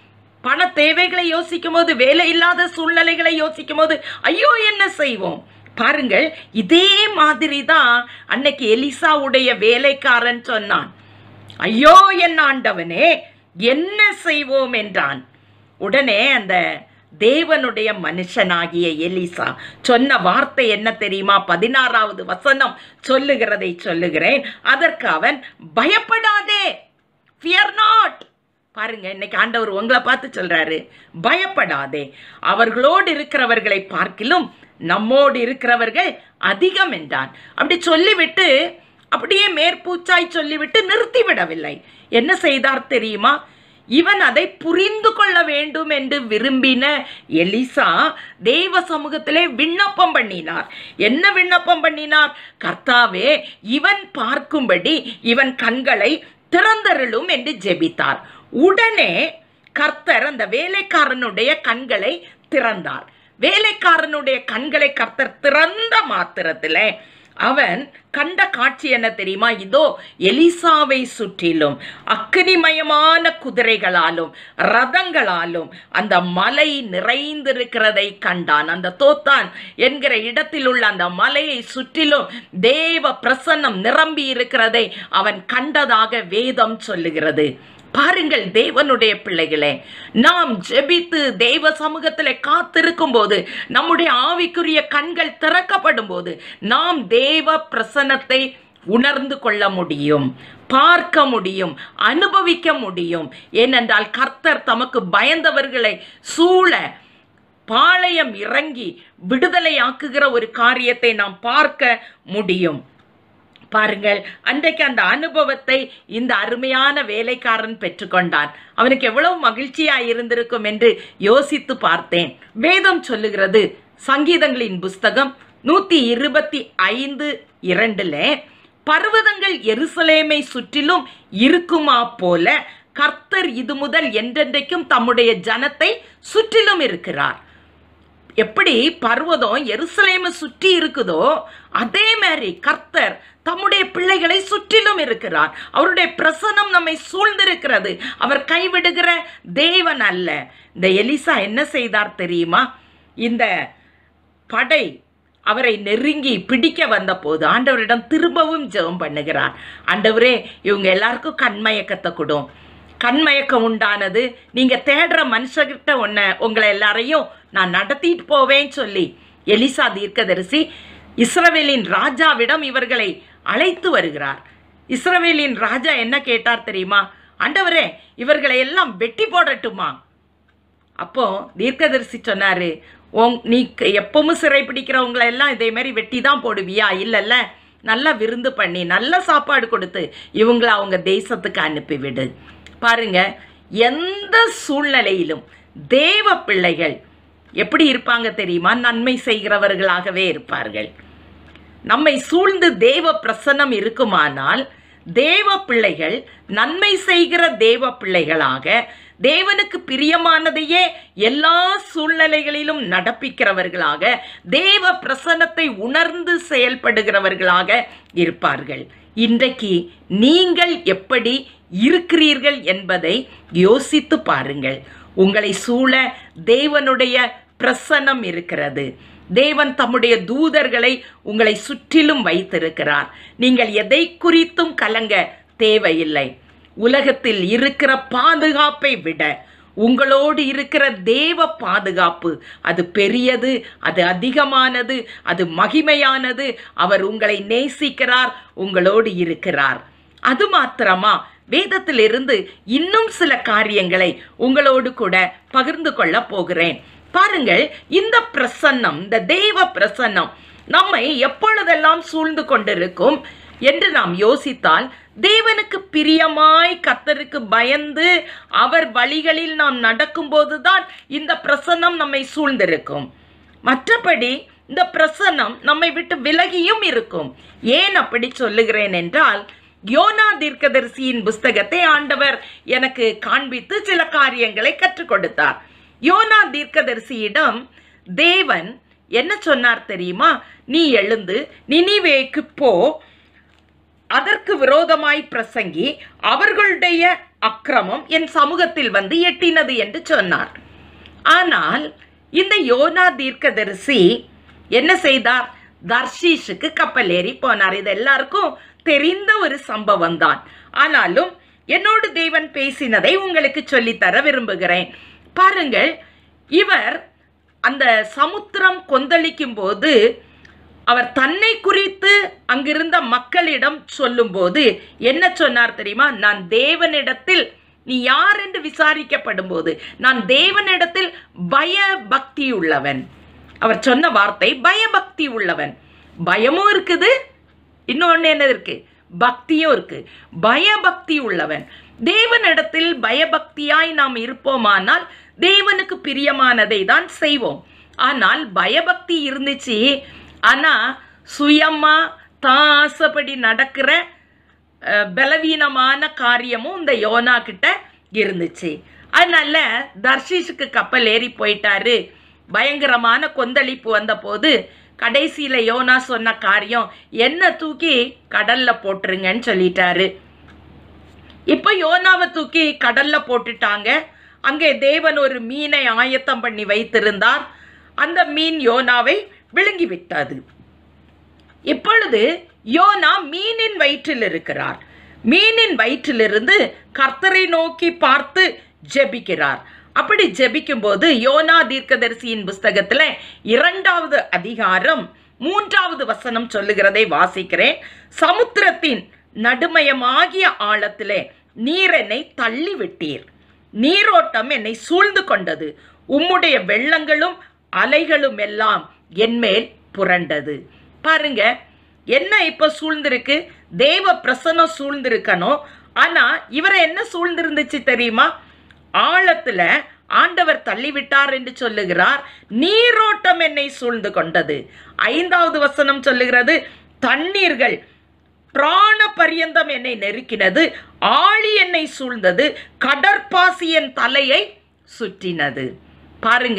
பண தேவைகளை யோசிக்கும் போது, வேலை இல்லாத சூழ்நிலைகளை யோசிக்கும் போது ஐயோ என்ன செய்வோம்? பாருங்கள், இதே மாதிரி தான் அன்னைக்கு எலிசாவுடைய வேலைக்காரன் சொன்னான், ஐயோ என் ஆண்டவனே என்ன செய்வோம் என்றான். உடனே அந்த தேவனுடைய மனுஷனாகிய எலிசா சொன்ன வார்த்தை என்ன தெரியுமா? பதினாறாவது வசனம் சொல்லுகிறதை சொல்லுகிறேன். அதற்கு அவன், பயப்படாதே, fear not. பாருங்க, இன்னைக்கு ஆண்டவர் உங்களை பார்த்து சொல்றாரு, பயப்படாதே, அவர்களோடு இருக்கிறவர்களை பார்க்கிலும் நம்மோடு இருக்கிறவர்கள் அதிகம் என்றான். அப்படி சொல்லிவிட்டு அப்படியே மேற்பூச்சாய் சொல்லிவிட்டு நிறுத்திவிடவில்லை. என்ன செய்தார் தெரியுமா? இவன் அதை புரிந்து கொள்ள வேண்டும் என்று விரும்பின எலிசா தேவ சமூகத்திலே விண்ணப்பம் பண்ணினார். என்ன விண்ணப்பம் பண்ணினார்? கர்த்தாவே, இவன் பார்க்கும்படி இவன் கண்களை திறந்தருளும் என்று ஜெபித்தார். உடனே கர்த்தர் அந்த வேலைக்காரனுடைய கண்களை திறந்தார். வேலைக்காரனுடைய கண்களை கர்த்தர் திறந்த மாத்திரத்திலே அவன் கண்ட காட்சி என்ன தெரியுமா? இதோ எலிசாவை சுற்றிலும் அக்கினிமயமான குதிரைகளாலும் ரதங்களாலும் அந்த மலை நிறைந்திருக்கிறதை கண்டான். அந்த தோத்தான் என்கிற இடத்தில் உள்ள அந்த மலையை சுற்றிலும் தேவ பிரசன்னம் நிரம்பி இருக்கிறதை அவன் கண்டதாக வேதம் சொல்லுகிறது. பாருங்கள் தேவனுடைய பிள்ளைகளே, நாம் ஜெபித்து தேவ சமூகத்தில் காத்திருக்கும் போது, நம்முடைய ஆவிக்குரிய கண்கள் திறக்கப்படும் போது நாம் தேவ பிரசன்னத்தை உணர்ந்து கொள்ள முடியும், பார்க்க முடியும், அனுபவிக்க முடியும். ஏனென்றால் கர்த்தர் தமக்கு பயந்தவர்களை சூழ பாளையம் இறங்கி விடுதலை ஆக்குகிற ஒரு காரியத்தை நாம் பார்க்க முடியும். பாருங்கள், அன்றைக்கு அந்த அனுபவத்தை இந்த அருமையான வேலைக்காரன் பெற்றுக்கொண்டான். அவனுக்கு எவ்வளவு மகிழ்ச்சியா இருந்திருக்கும் என்று யோசித்து பார்த்தேன். வேதம் சொல்லுகிறது, சங்கீதங்களின் புஸ்தகம் நூத்தி இருபத்தி ஐந்து இரண்டுல, பர்வதங்கள் எருசலேமை சுற்றிலும் இருக்குமா போல கர்த்தர் இது முதல் என்றென்றைக்கும் தம்முடைய ஜனத்தை சுற்றிலும் இருக்கிறார். எப்படி பர்வதம் எருசலேமை சுற்றி இருக்குதோ அதே மாதிரி கர்த்தர் தம்முடைய பிள்ளைகளை சுற்றிலும் இருக்கிறார். அவருடைய பிரசன்னம் நம்மை சூழ்ந்திருக்கிறது. அவர் கைவிடுகிற தேவன் அல்ல. இந்த எலிசா என்ன செய்தார் தெரியுமா? இந்த படை அவரை நெருங்கி பிடிக்க வந்த போது ஆண்டவரிடம் திரும்பவும் ஜெபம் பண்ணுகிறார். ஆண்டவரே, இவங்க எல்லாருக்கும் கண்மயக்கத்தை கொடும். கண்மயக்கம் உண்டானது, நீங்க தேடுற மனுஷகிட்ட ஒன்ன உங்களை எல்லாரையும் நான் நடத்திட்டு போவேன்னு சொல்லி எலிசா தீர்க்கதரிசி இஸ்ரவேலின் ராஜாவிடம் இவர்களை அழைத்து வருகிறார். இஸ்ரவேலின் ராஜா என்ன கேட்டார் தெரியுமா? ஆண்டவரே, இவர்களை எல்லாம் வெட்டி போடட்டுமா? அப்போ தீர்க்கதரிசி சொன்னாரு, உங் நீ எப்பவும் சிறை பிடிக்கிறவங்களை எல்லாம் இதே மாதிரி வெட்டி தான் போடுவியா? இல்லைல்ல, நல்லா விருந்து பண்ணி நல்ல சாப்பாடு கொடுத்து இவங்களை அவங்க தேசத்துக்கு அனுப்பிவிடு. பாருங்க, எந்த சூழ்நிலையிலும் தேவ பிள்ளைகள் எப்படி இருப்பாங்க தெரியுமா? நன்மை செய்கிறவர்களாகவே இருப்பார்கள். நம்மை சூழ்ந்து தேவ பிரசன்னம் இருக்குமானால் தேவ பிள்ளைகள் நன்மை செய்கிற தேவ பிள்ளைகளாக, தேவனுக்கு பிரியமானதையே எல்லா சூழ்நிலைகளிலும் நடப்பிக்கிறவர்களாக, தேவ பிரசன்னத்தை உணர்ந்து செயல்படுகிறவர்களாக இருப்பார்கள். இன்றைக்கு நீங்கள் எப்படி இருக்கிறீர்கள் என்பதை யோசித்து பாருங்கள். உங்களை சூழ தேவனுடைய பிரசன்னம் இருக்கிறது. தேவன் தம்முடைய தூதர்களை உங்களை சுற்றிலும் வைத்திருக்கிறார். நீங்கள் எதை குறித்தும் கலங்க தேவையில்லை. உலகத்தில் இருக்கிற பாதுகாப்பை விட உங்களோடு இருக்கிற தேவ பாதுகாப்பு அது பெரியது, அது அதிகமானது, அது மகிமையானது. அவர் உங்களை நேசிக்கிறார், உங்களோடு இருக்கிறார். அது மாத்திரமா? வேதத்திலிருந்து இன்னும் சில காரியங்களை உங்களோடு கூட பகிர்ந்து கொள்ள போகிறேன். பாருங்கள், இந்த பிரசன்னம், இந்த தேவ பிரசன்னம் நம்மை எப்பொழுதெல்லாம் சூழ்ந்து கொண்டிருக்கும் என்று நாம் யோசித்தால், தேவனுக்கு பிரியமாய் கர்த்தருக்கு பயந்து அவர் வழிகளில் நாம் நடக்கும் போதுதான் இந்த பிரசன்னம் நம்மை சூழ்ந்திருக்கும். மற்றபடி இந்த பிரசன்னம் நம்மை விட்டு விலகியும் இருக்கும். ஏன் அப்படி சொல்லுகிறேன் என்றால், யோனா தீர்க்கதரிசியின் புஸ்தகத்தை ஆண்டவர் எனக்கு காண்பித்து சில காரியங்களை கற்றுக் கொடுத்தார். யோனா தீர்க்கதரிசியிடம் தேவன் என்ன சொன்னார் தெரியுமா? நீ எழுந்து நினிவேக்கு போ, அதற்கு விரோதமாய் பிரசங்கி அவர்களுடைய அக்கிரமம் என் சமூகத்தில் வந்து எட்டினது என்று சொன்னார். ஆனால் இந்த யோனா தீர்க்கதரிசி என்ன செய்தார்? தர்ஷீஷுக்கு கப்பல் ஏறி போனார். இது எல்லாருக்கும் தெரிந்த ஒரு சம்பவம் தான். ஆனாலும் என்னோடு தேவன் பேசினதை உங்களுக்கு சொல்லித்தர விரும்புகிறேன். பாருங்கள், இவர் அந்த சமுத்திரம் கொந்தளிக்கும் போது அவர் தன்னை குறித்து அங்கிருந்த மக்களிடம் சொல்லும் போது என்ன சொன்னார் தெரியுமா? நான் தேவனிடத்தில், நீ யார் என்று விசாரிக்கப்படும் போது, நான் தேவனிடத்தில் பயபக்தி உள்ளவன். அவர் சொன்ன வார்த்தை பயபக்தி உள்ளவன். பயமும் இருக்குது, இன்னொன்னு என்ன இருக்கு? பக்தியும் இருக்கு. பயபக்தி உள்ளவன். தேவனிடத்தில் பயபக்தியாய் நாம் இருப்போமானால் தேவனுக்கு பிரியமானதை தான் செய்வோம். ஆனால் பயபக்தி இருந்துச்சு, ஆனா சுயமா தாசப்படி நடக்கிற பலவீனமான காரியமும் இந்த யோனா கிட்ட இருந்துச்சு. அதனால தர்ஷீஷுக்கு கப்பல் ஏறி போயிட்டாரு. பயங்கரமான கொந்தளிப்பு வந்த போது கடைசியில யோனா சொன்ன காரியம், என்ன தூக்கி கடல்ல போட்டுருங்கன்னு சொல்லிட்டாரு. இப்ப யோனாவை தூக்கி கடல்ல போட்டுட்டாங்க. அங்கே தேவன் ஒரு மீனை ஆயத்தம் பண்ணி வைத்திருந்தார். அந்த மீன் யோனாவை விழுங்கி விட்டது. இப்பொழுது யோனா மீனின் வயிற்றில் இருக்கிறார். மீனின் வயிற்றிலிருந்து கர்த்தரை நோக்கி பார்த்து ஜெபிக்கிறார். அப்படி ஜெபிக்கும் போது யோனா தீர்க்கதரிசியின் புஸ்தகத்துல இரண்டாவது அதிகாரம் மூன்றாவது வசனம் சொல்லுகிறதை வாசிக்கிறேன். சமுத்திரத்தின் நடுமயமாகிய ஆழத்திலே நீர் என்னை தள்ளி விட்டீர், நீரோட்டம் என்னை சூழ்ந்து கொண்டது, உம்முடைய வெள்ளங்களும் அலைகளும் எல்லாம் என்மேல் புரண்டது. பாருங்க, என்ன இப்ப சூழ்ந்திருக்கு? தேவ பிரசன்னம் சூழ்ந்திருக்கணும். ஆனா இவரை என்ன சூழ்ந்திருந்துச்சு தெரியுமா? ஆழத்துல ஆண்டவர் தள்ளிவிட்டார் என்று சொல்லுகிறார். நீரோட்டம் என்னை சூழ்ந்து கொண்டது. ஐந்தாவது வசனம் சொல்லுகிறது, தண்ணீர்கள் பிராண பரியந்தம் என்னை நெருக்கினது, ஆழி என்னை சூழ்ந்தது, கடற்பாசி என் தலையை சுற்றினது. பாருங்க,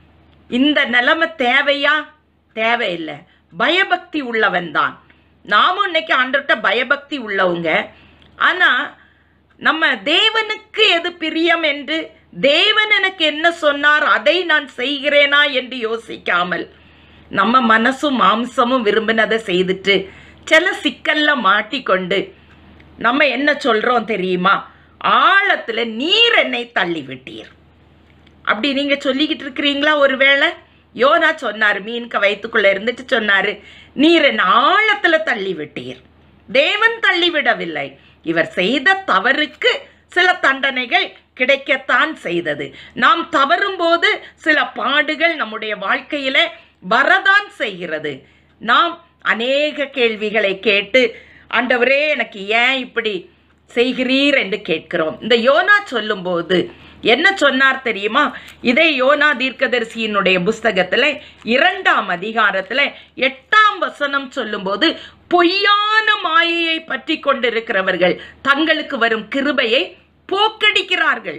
இந்த நிலைமை தேவையா? தேவையில்லை. பயபக்தி உள்ளவன் தான். நாமும் இன்னைக்கு ஆண்டவர்கிட்ட பயபக்தி உள்ளவங்க. ஆனா நம்ம தேவனுக்கு எது பிரியம் என்று, தேவன் எனக்கு என்ன சொன்னார் அதை நான் செய்கிறேனா என்று யோசிக்காமல் நம்ம மனசும் மாம்சமும் விரும்பினதை செய்துட்டு சில சிக்கல்ல மாட்டிக்கொண்டு நம்ம என்ன சொல்றோம் தெரியுமா? ஆழத்துல நீர் என்னை தள்ளி விட்டீர். அப்படி நீங்க சொல்லிக்கிட்டு இருக்கிறீங்களா? ஒருவேளை யோனா சொன்னார், மீன்க வயிற்றுக்குள்ள இருந்துட்டு சொன்னாரு, நீர் என்ன ஆழத்துல தள்ளி விட்டீர். தேவன் தள்ளிவிடவில்லை. இவர் செய்த தவறுக்கு சில தண்டனைகள் கிடைக்கத்தான் செய்தது. நாம் தவறும் போது சில பாடுகள் நம்முடைய வாழ்க்கையில வரதான் செய்கிறது. நாம் அநேக கேள்விகளை கேட்டு, ஆண்டவரே எனக்கு ஏன் இப்படி செய்கிறீர் என்று கேட்கிறோம். இந்த யோனா சொல்லும் போது என்ன சொன்னார் தெரியுமா? இதே யோனா தீர்க்கதரிசியினுடைய புஸ்தகத்துல இரண்டாம் அதிகாரத்துல எட்டாம் வசனம் சொல்லும் போது, பொய்யான மாயையை பற்றி கொண்டிருக்கிறவர்கள் தங்களுக்கு வரும் கிருபையை போக்கடிக்கிறார்கள்.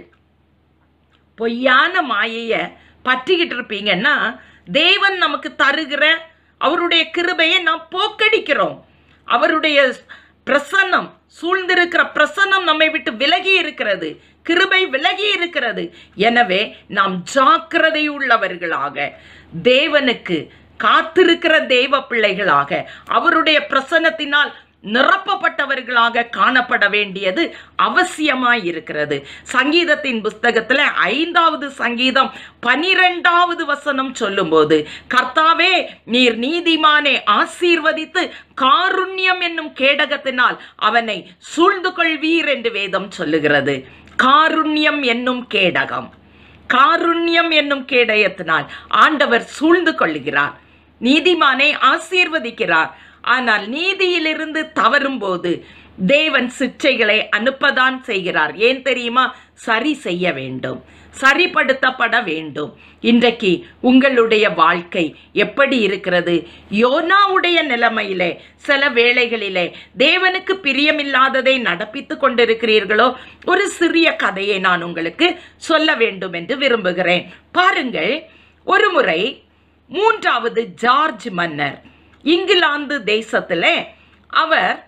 பொய்யான மாயையை பற்றிக்கிட்டு இருப்பீங்கன்னா தேவன் நமக்கு தருகிற அவருடைய கிருபையை நாம் போக்கடிக்கிறோம். அவருடைய பிரசன்னம் சூழ்ந்திருக்கிற பிரசன்னம் நம்மை விட்டு விலகி இருக்கிறது, கிருபை விலகி இருக்கிறது. எனவே நாம் ஜாக்கிரதை உள்ளவர்களாக, தேவனுக்கு காத்திருக்கிற தேவ பிள்ளைகளாக, அவருடைய பிரசன்னத்தினால் நிரப்பப்பட்டவர்களாக காணப்பட வேண்டியது அவசியமாய் இருக்கிறது. சங்கீதத்தின் புஸ்தகத்துல ஐந்தாவது சங்கீதம் பனிரெண்டாவது வசனம் சொல்லும் போது, கர்த்தாவே நீர் நீதிமானை ஆசீர்வதித்து காருண்யம் என்னும் கேடகத்தினால் அவனை சூழ்ந்து கொள்வீர் என்று வேதம் சொல்லுகிறது. காருண்யம் என்னும் கேடகம், காருண்யம் என்னும் கேடயத்தினால் ஆண்டவர் சூழ்ந்து கொள்கிறார், நீதிமானை ஆசீர்வதிக்கிறார். ஆனால் நீதியிலிருந்து தவறும் போது தேவன் சிற்றைகளை அனுப்பதான் செய்கிறார். ஏன் தெரியுமா? சரி செய்ய வேண்டும், சரிப்படுத்தப்பட வேண்டும். இன்றைக்கு உங்களுடைய வாழ்க்கை எப்படி இருக்கிறது? யோனாவுடைய நிலைமையிலே சில வேளைகளிலே தேவனுக்கு பிரியமில்லாததை நடப்பித்து கொண்டிருக்கிறீர்களோ? ஒரு சிறிய கதையை நான் உங்களுக்கு சொல்ல வேண்டும் என்று விரும்புகிறேன். பாருங்கள், ஒரு முறை மூன்றாவது ஜார்ஜ் மன்னர் இங்கிலாந்து தேசத்திலே அவர்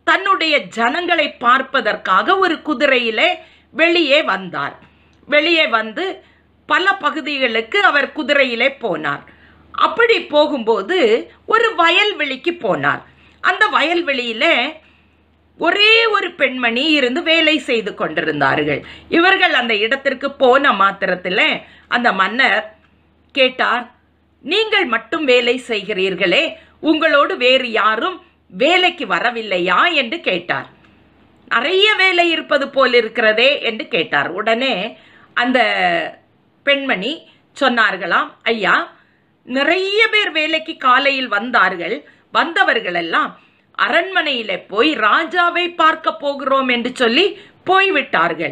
தன்னுடைய ஜனங்களை பார்ப்பதற்காக ஒரு குதிரையிலே வெளியே வந்தார். வெளியே வந்து பல பகுதிகளுக்கு அவர் குதிரையிலே போனார். அப்படி போகும்போது ஒரு வயல்வெளிக்கு போனார். அந்த வயல்வெளியில ஒரே ஒரு பெண்மணி இருந்து வேலை செய்து கொண்டிருந்தார்கள். இவர்கள் அந்த இடத்திற்கு போன மாத்திரத்தில் அந்த மன்னர் கேட்டார், நீங்கள் மட்டும் வேலை செய்கிறீர்களே, உங்களோடு வேறு யாரும் வேலைக்கு வரவில்லையா என்று கேட்டார். நிறைய வேலை இருப்பது போல் இருக்கிறதே என்று கேட்டார். உடனே அந்த பெண்மணி சொன்னார்களாம், ஐயா, நிறைய பேர் வேலைக்கு காலையில் வந்தார்கள். வந்தவர்கள் எல்லாம் அரண்மனையில போய் ராஜாவை பார்க்க போகிறோம் என்று சொல்லி போய்விட்டார்கள்.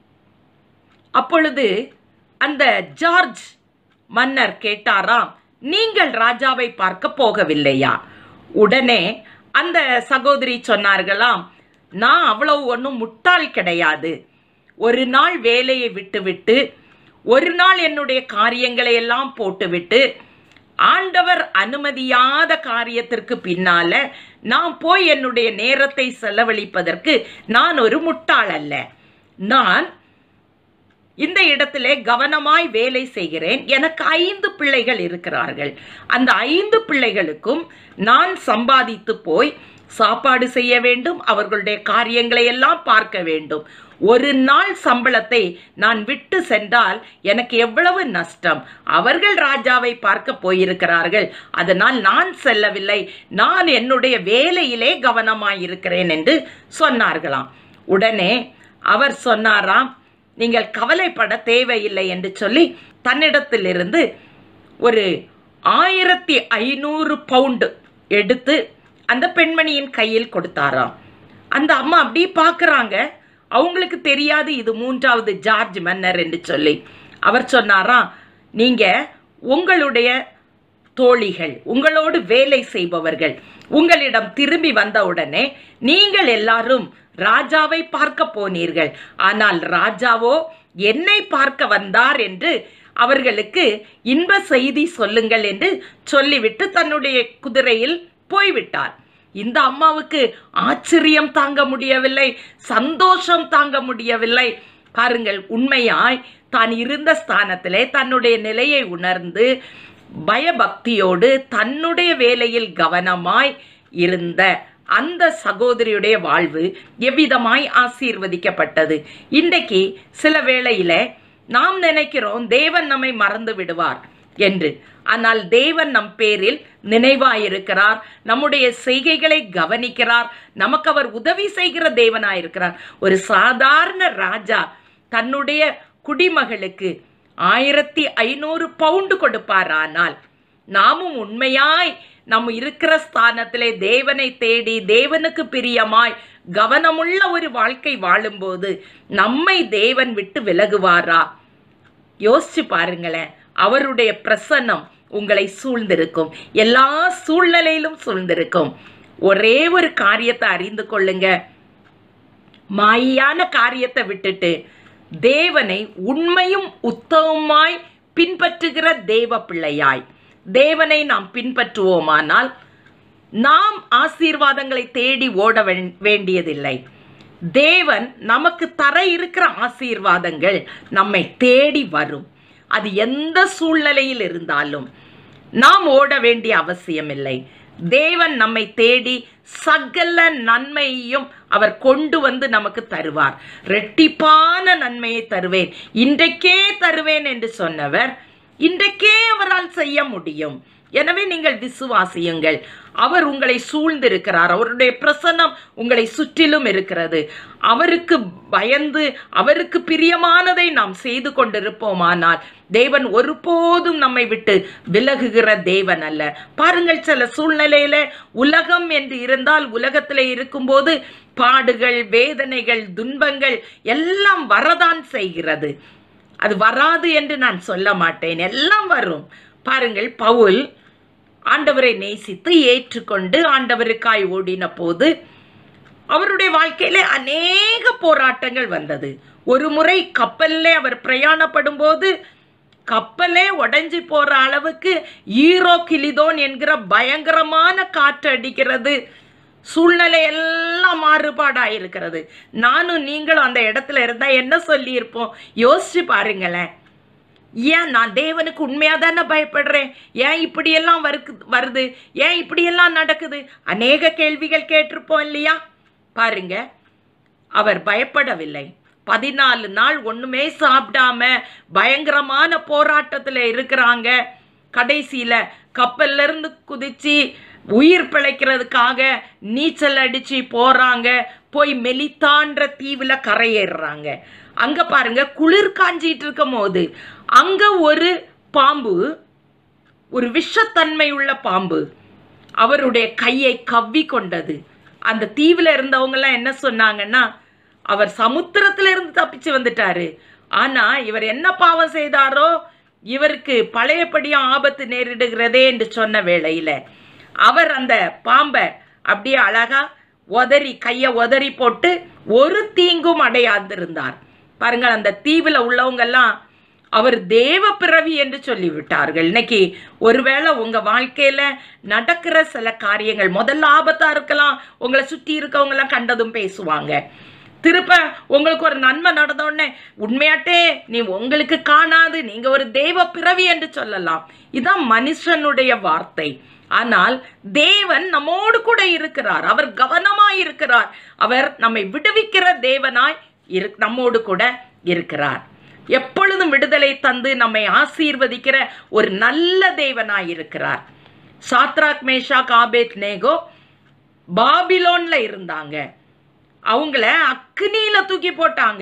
அப்பொழுது அந்த ஜார்ஜ் மன்னர் கேட்டாராம், நீங்கள் ராஜாவை பார்க்க போகவில்லையா? உடனே அந்த சகோதரி சொன்னார்களாம், நான் அவ்வளவு ஒன்றும் முட்டாள் கிடையாது. ஒரு நாள் வேலையை விட்டுவிட்டு ஒரு நாள் என்னுடைய காரியங்களை எல்லாம் போட்டுவிட்டு ஆண்டவர் அனுமதியாத காரியத்திற்கு பின்னால நான் போய் என்னுடைய நேரத்தை செலவழிப்பதற்கு நான் ஒரு முட்டாள் அல்ல. நான் இந்த இடத்திலே கவனமாய் வேலை செய்கிறேன். எனக்கு ஐந்து பிள்ளைகள் இருக்கிறார்கள். அந்த ஐந்து பிள்ளைகளுக்கும் நான் சம்பாதித்து போய் சாப்பாடு செய்ய வேண்டும், அவர்களுடைய காரியங்களை எல்லாம் பார்க்க வேண்டும். ஒரு நாள் சம்பளத்தை நான் விட்டு சென்றால் எனக்கு எவ்வளவு நஷ்டம். அவர்கள் ராஜாவை பார்க்க போயிருக்கிறார்கள், அதனால் நான் செல்லவில்லை. நான் என்னுடைய வேலையிலே கவனமாயிருக்கிறேன் என்று சொன்னார்களாம். உடனே அவர் சொன்னாராம், நீங்கள் கவலைப்பட தேவையில்லை என்று சொல்லி தன்னிடத்திலிருந்து ஒரு ஆயிரத்தி ஐநூறு பவுண்டு எடுத்து அந்த பெண்மணியின் கையில் கொடுத்தாராம். அந்த அம்மா அப்படி பார்க்குறாங்க. அவங்களுக்கு தெரியாது இது மூன்றாவது ஜார்ஜ் மன்னர் என்று சொல்லி. அவர் சொன்னாராம், நீங்க உங்களுடைய தோழிகள், உங்களோடு வேலை செய்பவர்கள் உங்களிடம் திரும்பி வந்தவுடனே நீங்கள் எல்லாரும் ராஜாவை பார்க்க போனீர்கள். ஆனால் ராஜாவோ என்னை பார்க்க வந்தார் என்று அவர்களுக்கு இன்ப செய்தி சொல்லுங்கள் என்று சொல்லிவிட்டு தன்னுடைய குதிரையில் போய்விட்டார். இந்த அம்மாவுக்கு ஆச்சரியம் தாங்க முடியவில்லை, சந்தோஷம் தாங்க முடியவில்லை. பாருங்கள், உண்மையாய் தான் இருந்த ஸ்தானத்திலே தன்னுடைய நிலையை உணர்ந்து பயபக்தியோடு தன்னுடைய வேலையில் கவனமாய் இருந்த அந்த சகோதரியுடைய வாழ்வு எவ்விதமாய் ஆசீர்வதிக்கப்பட்டது. இன்றைக்கு சில வேளையில நாம் நினைக்கிறோம் தேவன் நம்மை மறந்து விடுவார் என்று. ஆனால் தேவன் நம் பேரில் நினைவாயிருக்கிறார், நம்முடைய செய்கைகளை கவனிக்கிறார், நமக்கு அவர் உதவி செய்கிற தேவனாயிருக்கிறார். ஒரு சாதாரண ராஜா தன்னுடைய குடிமகளுக்கு ஆயிரத்தி ஐநூறு பவுண்டு கொடுப்பார். ஆனால் நாமும் உண்மையாய் நம்ம இருக்கிற ஸ்தானத்திலே தேவனை தேடி தேவனுக்கு பிரியமாய் கவனமுள்ள ஒரு வாழ்க்கை வாழும்போது நம்மை தேவன் விட்டு விலகுவாரா? யோசிச்சு பாருங்களேன். அவருடைய பிரசன்னம் உங்களை சூழ்ந்திருக்கும், எல்லா சூழ்நிலையிலும் சூழ்ந்திருக்கும். ஒரே ஒரு காரியத்தை அறிந்து கொள்ளுங்க, மாயான காரியத்தை விட்டுட்டு தேவனை உண்மையும் உத்தமமாய் பின்பற்றுகிற தேவ பிள்ளையாய் தேவனை நாம் பின்பற்றுவோமானால் நாம் ஆசீர்வாதங்களை தேடி ஓட வேண்டியதில்லை. தேவன் நமக்கு தர இருக்கிற ஆசீர்வாதங்கள் நம்மை தேடி வரும். அது எந்த சூழ்நிலையில் இருந்தாலும் நாம் ஓட வேண்டிய அவசியம் இல்லை. தேவன் நம்மை தேடி சகல நன்மையையும் அவர் கொண்டு வந்து நமக்கு தருவார். இரட்டிப்பான நன்மையை தருவேன், இன்றைக்கே தருவேன் என்று சொன்னவர் இன்றைக்கே அவரால் செய்ய முடியும். எனவே நீங்கள் விசுவாசியுங்கள். அவர் உங்களை சூழ்ந்திருக்கிறார், அவருடைய பிரசன்னம் உங்களை சுற்றிலும் இருக்கிறது. அவருக்கு பயந்து அவருக்கு பிரியமானதை நாம் செய்து கொண்டிருப்போமானால் தேவன் ஒருபோதும் நம்மை விட்டு விலகுகிற தேவன் அல்ல. பாருங்கள், சில சூழ்நிலையில உலகம் என்று இருந்தால் உலகத்திலே இருக்கும்போது பாடுகள், வேதனைகள், துன்பங்கள் எல்லாம் வரதான் செய்கிறது. அது வராது என்று நான் சொல்ல மாட்டேன், எல்லாம் வரும். பாருங்கள், பவுல் ஆண்டவரை நேசித்து ஏற்றுக்கொண்டு ஆண்டவருக்காய் ஓடின போது அவருடைய வாழ்க்கையிலே அநேக போராட்டங்கள் வந்தது. ஒரு முறை கப்பல்ல அவர் பிரயாணப்படும் போது கப்பலே உடைஞ்சு போற அளவுக்கு ஈரோ கிலிதோன் என்கிற பயங்கரமான காற்று அடிக்கிறது. சூழ்நிலை எல்லாம் மாறுபாடா இருக்கிறது. நானும் நீங்களும் அந்த இடத்துல இருந்தா என்ன சொல்லி இருப்போம்? யோசிச்சு பாருங்களேன். ஏன் நான் தேவனுக்கு உண்மையாக தானே பயப்படுறேன், ஏன் இப்படியெல்லாம் வருக்கு வருது ஏன் இப்படியெல்லாம் நடக்குது? அநேக கேள்விகள் கேட்டிருப்போம் இல்லையா? பாருங்க, அவர் பயப்படவில்லை. பதினாலு நாள் ஒண்ணுமே சாப்பிடாம பயங்கரமான போராட்டத்தில் இருக்கிறாங்க. கடைசியில கப்பல்ல இருந்து குதிச்சு உயிர் பிழைக்கிறதுக்காக நீச்சல் அடிச்சு போறாங்க. போய் மெலித்தான்ற தீவுல கரையேறுறாங்க. அங்க பாருங்க, குளிர் காஞ்சிட்டு இருக்கும் போது அங்க ஒரு பாம்பு, ஒரு விஷத்தன்மை உள்ள பாம்பு அவருடைய கையை கவ்வி கொண்டது. அந்த தீவுல இருந்தவங்க எல்லாம் என்ன சொன்னாங்கன்னா, அவர் சமுத்திரத்துல இருந்து தப்பிச்சு வந்துட்டாரு, ஆனா இவர் என்ன பாவம் செய்தாரோ இவருக்கு பழையபடியும் ஆபத்து நேரிடுகிறதே என்று சொன்ன வேளையில அவர் அந்த பாம்பை அப்படியே அழகா உதறி கையை உதறி போட்டு ஒரு தீங்கும் அடையாதிருந்தார். பாருங்க, அந்த தீவுல உள்ளவங்க எல்லாம் அவர் தேவ பிறவி என்று சொல்லிவிட்டார்கள். இன்னைக்கு ஒருவேளை உங்க வாழ்க்கையில நடக்கிற சில காரியங்கள் முதல்ல ஆபத்தா இருக்கலாம், உங்களை சுற்றி இருக்கவங்க எல்லாம் கண்டதும் பேசுவாங்க. திருப்ப உங்களுக்கு ஒரு நன்மை நடந்தோடனே உண்மையாட்டே நீ உங்களுக்கு காணாது, நீங்க ஒரு தேவ பிறவி என்று சொல்லலாம். இதான் மனுஷனுடைய வார்த்தை. ஆனால் தேவன் நம்மோடு கூட இருக்கிறார், அவர் கவனமாய் இருக்கிறார், அவர் நம்மை விடுவிக்கிற தேவனாய் இரு நம்மோடு கூட இருக்கிறார். எப்பொழுதும் விடுதலை தந்து நம்மை ஆசீர்வதிக்கிற ஒரு நல்ல தேவனாய் இருக்கிறார். சாத்ராக், மேஷாக், ஆபேத்நேகோ பாபிலோன்ல இருந்தாங்க. அவங்கள அக்னியில தூக்கி போட்டாங்க.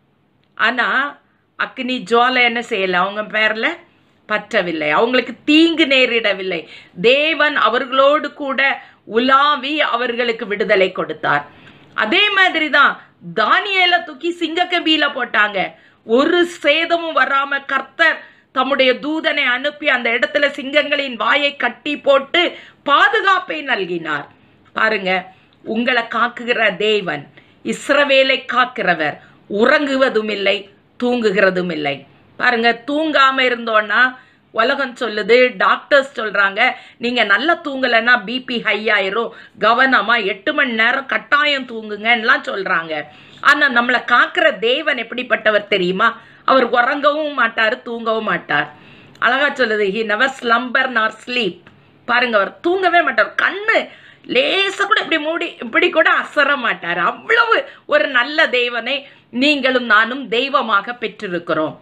ஆனா அக்னி ஜுவாலை என்ன செய்யல, அவங்க பேர்ல பற்றவில்லை, அவங்களுக்கு தீங்கு நேரிடவில்லை. தேவன் அவர்களோடு கூட உலாவி அவர்களுக்கு விடுதலை கொடுத்தார். அதே மாதிரிதான் தானியேலை தூக்கி சிங்கக்கபியில போட்டாங்க. ஒரு சேதமும் வராம கர்த்தர் தம்முடைய தூதனை அனுப்பி அந்த இடத்துல சிங்கங்களின் வாயை கட்டி போட்டு பாதுகாப்பை நல்கினார். பாருங்க, உங்களை காக்குகிற தேவன், இஸ்ரவேலை காக்கிறவர், உறங்குவதும் இல்லை தூங்குகிறதும் இல்லை. பாருங்க, தூங்காம இருந்தோன்னா உலகம் சொல்லுது, டாக்டர்ஸ் சொல்றாங்க, நீங்க நல்லா தூங்கலைன்னா பிபி ஹை ஆயிரும், கவனமா எட்டு மணி நேரம் கட்டாயம் தூங்குங்கலாம் சொல்றாங்க. ஆனா நம்மளை காக்கிற தேவன் எப்படிப்பட்டவர் தெரியுமா? அவர் உறங்கவும் மாட்டார், தூங்கவும் மாட்டார். அழகா சொல்லுது, he never slumber nor sleep. பாருங்க, அவர் தூங்கவே மாட்டார், கண்ணு லேச கூட இப்படி மூடி இப்படி கூட அசர மாட்டார். அவ்வளவு ஒரு நல்ல தேவனை நீங்களும் நானும் தெய்வமாக பெற்றிருக்கிறோம்.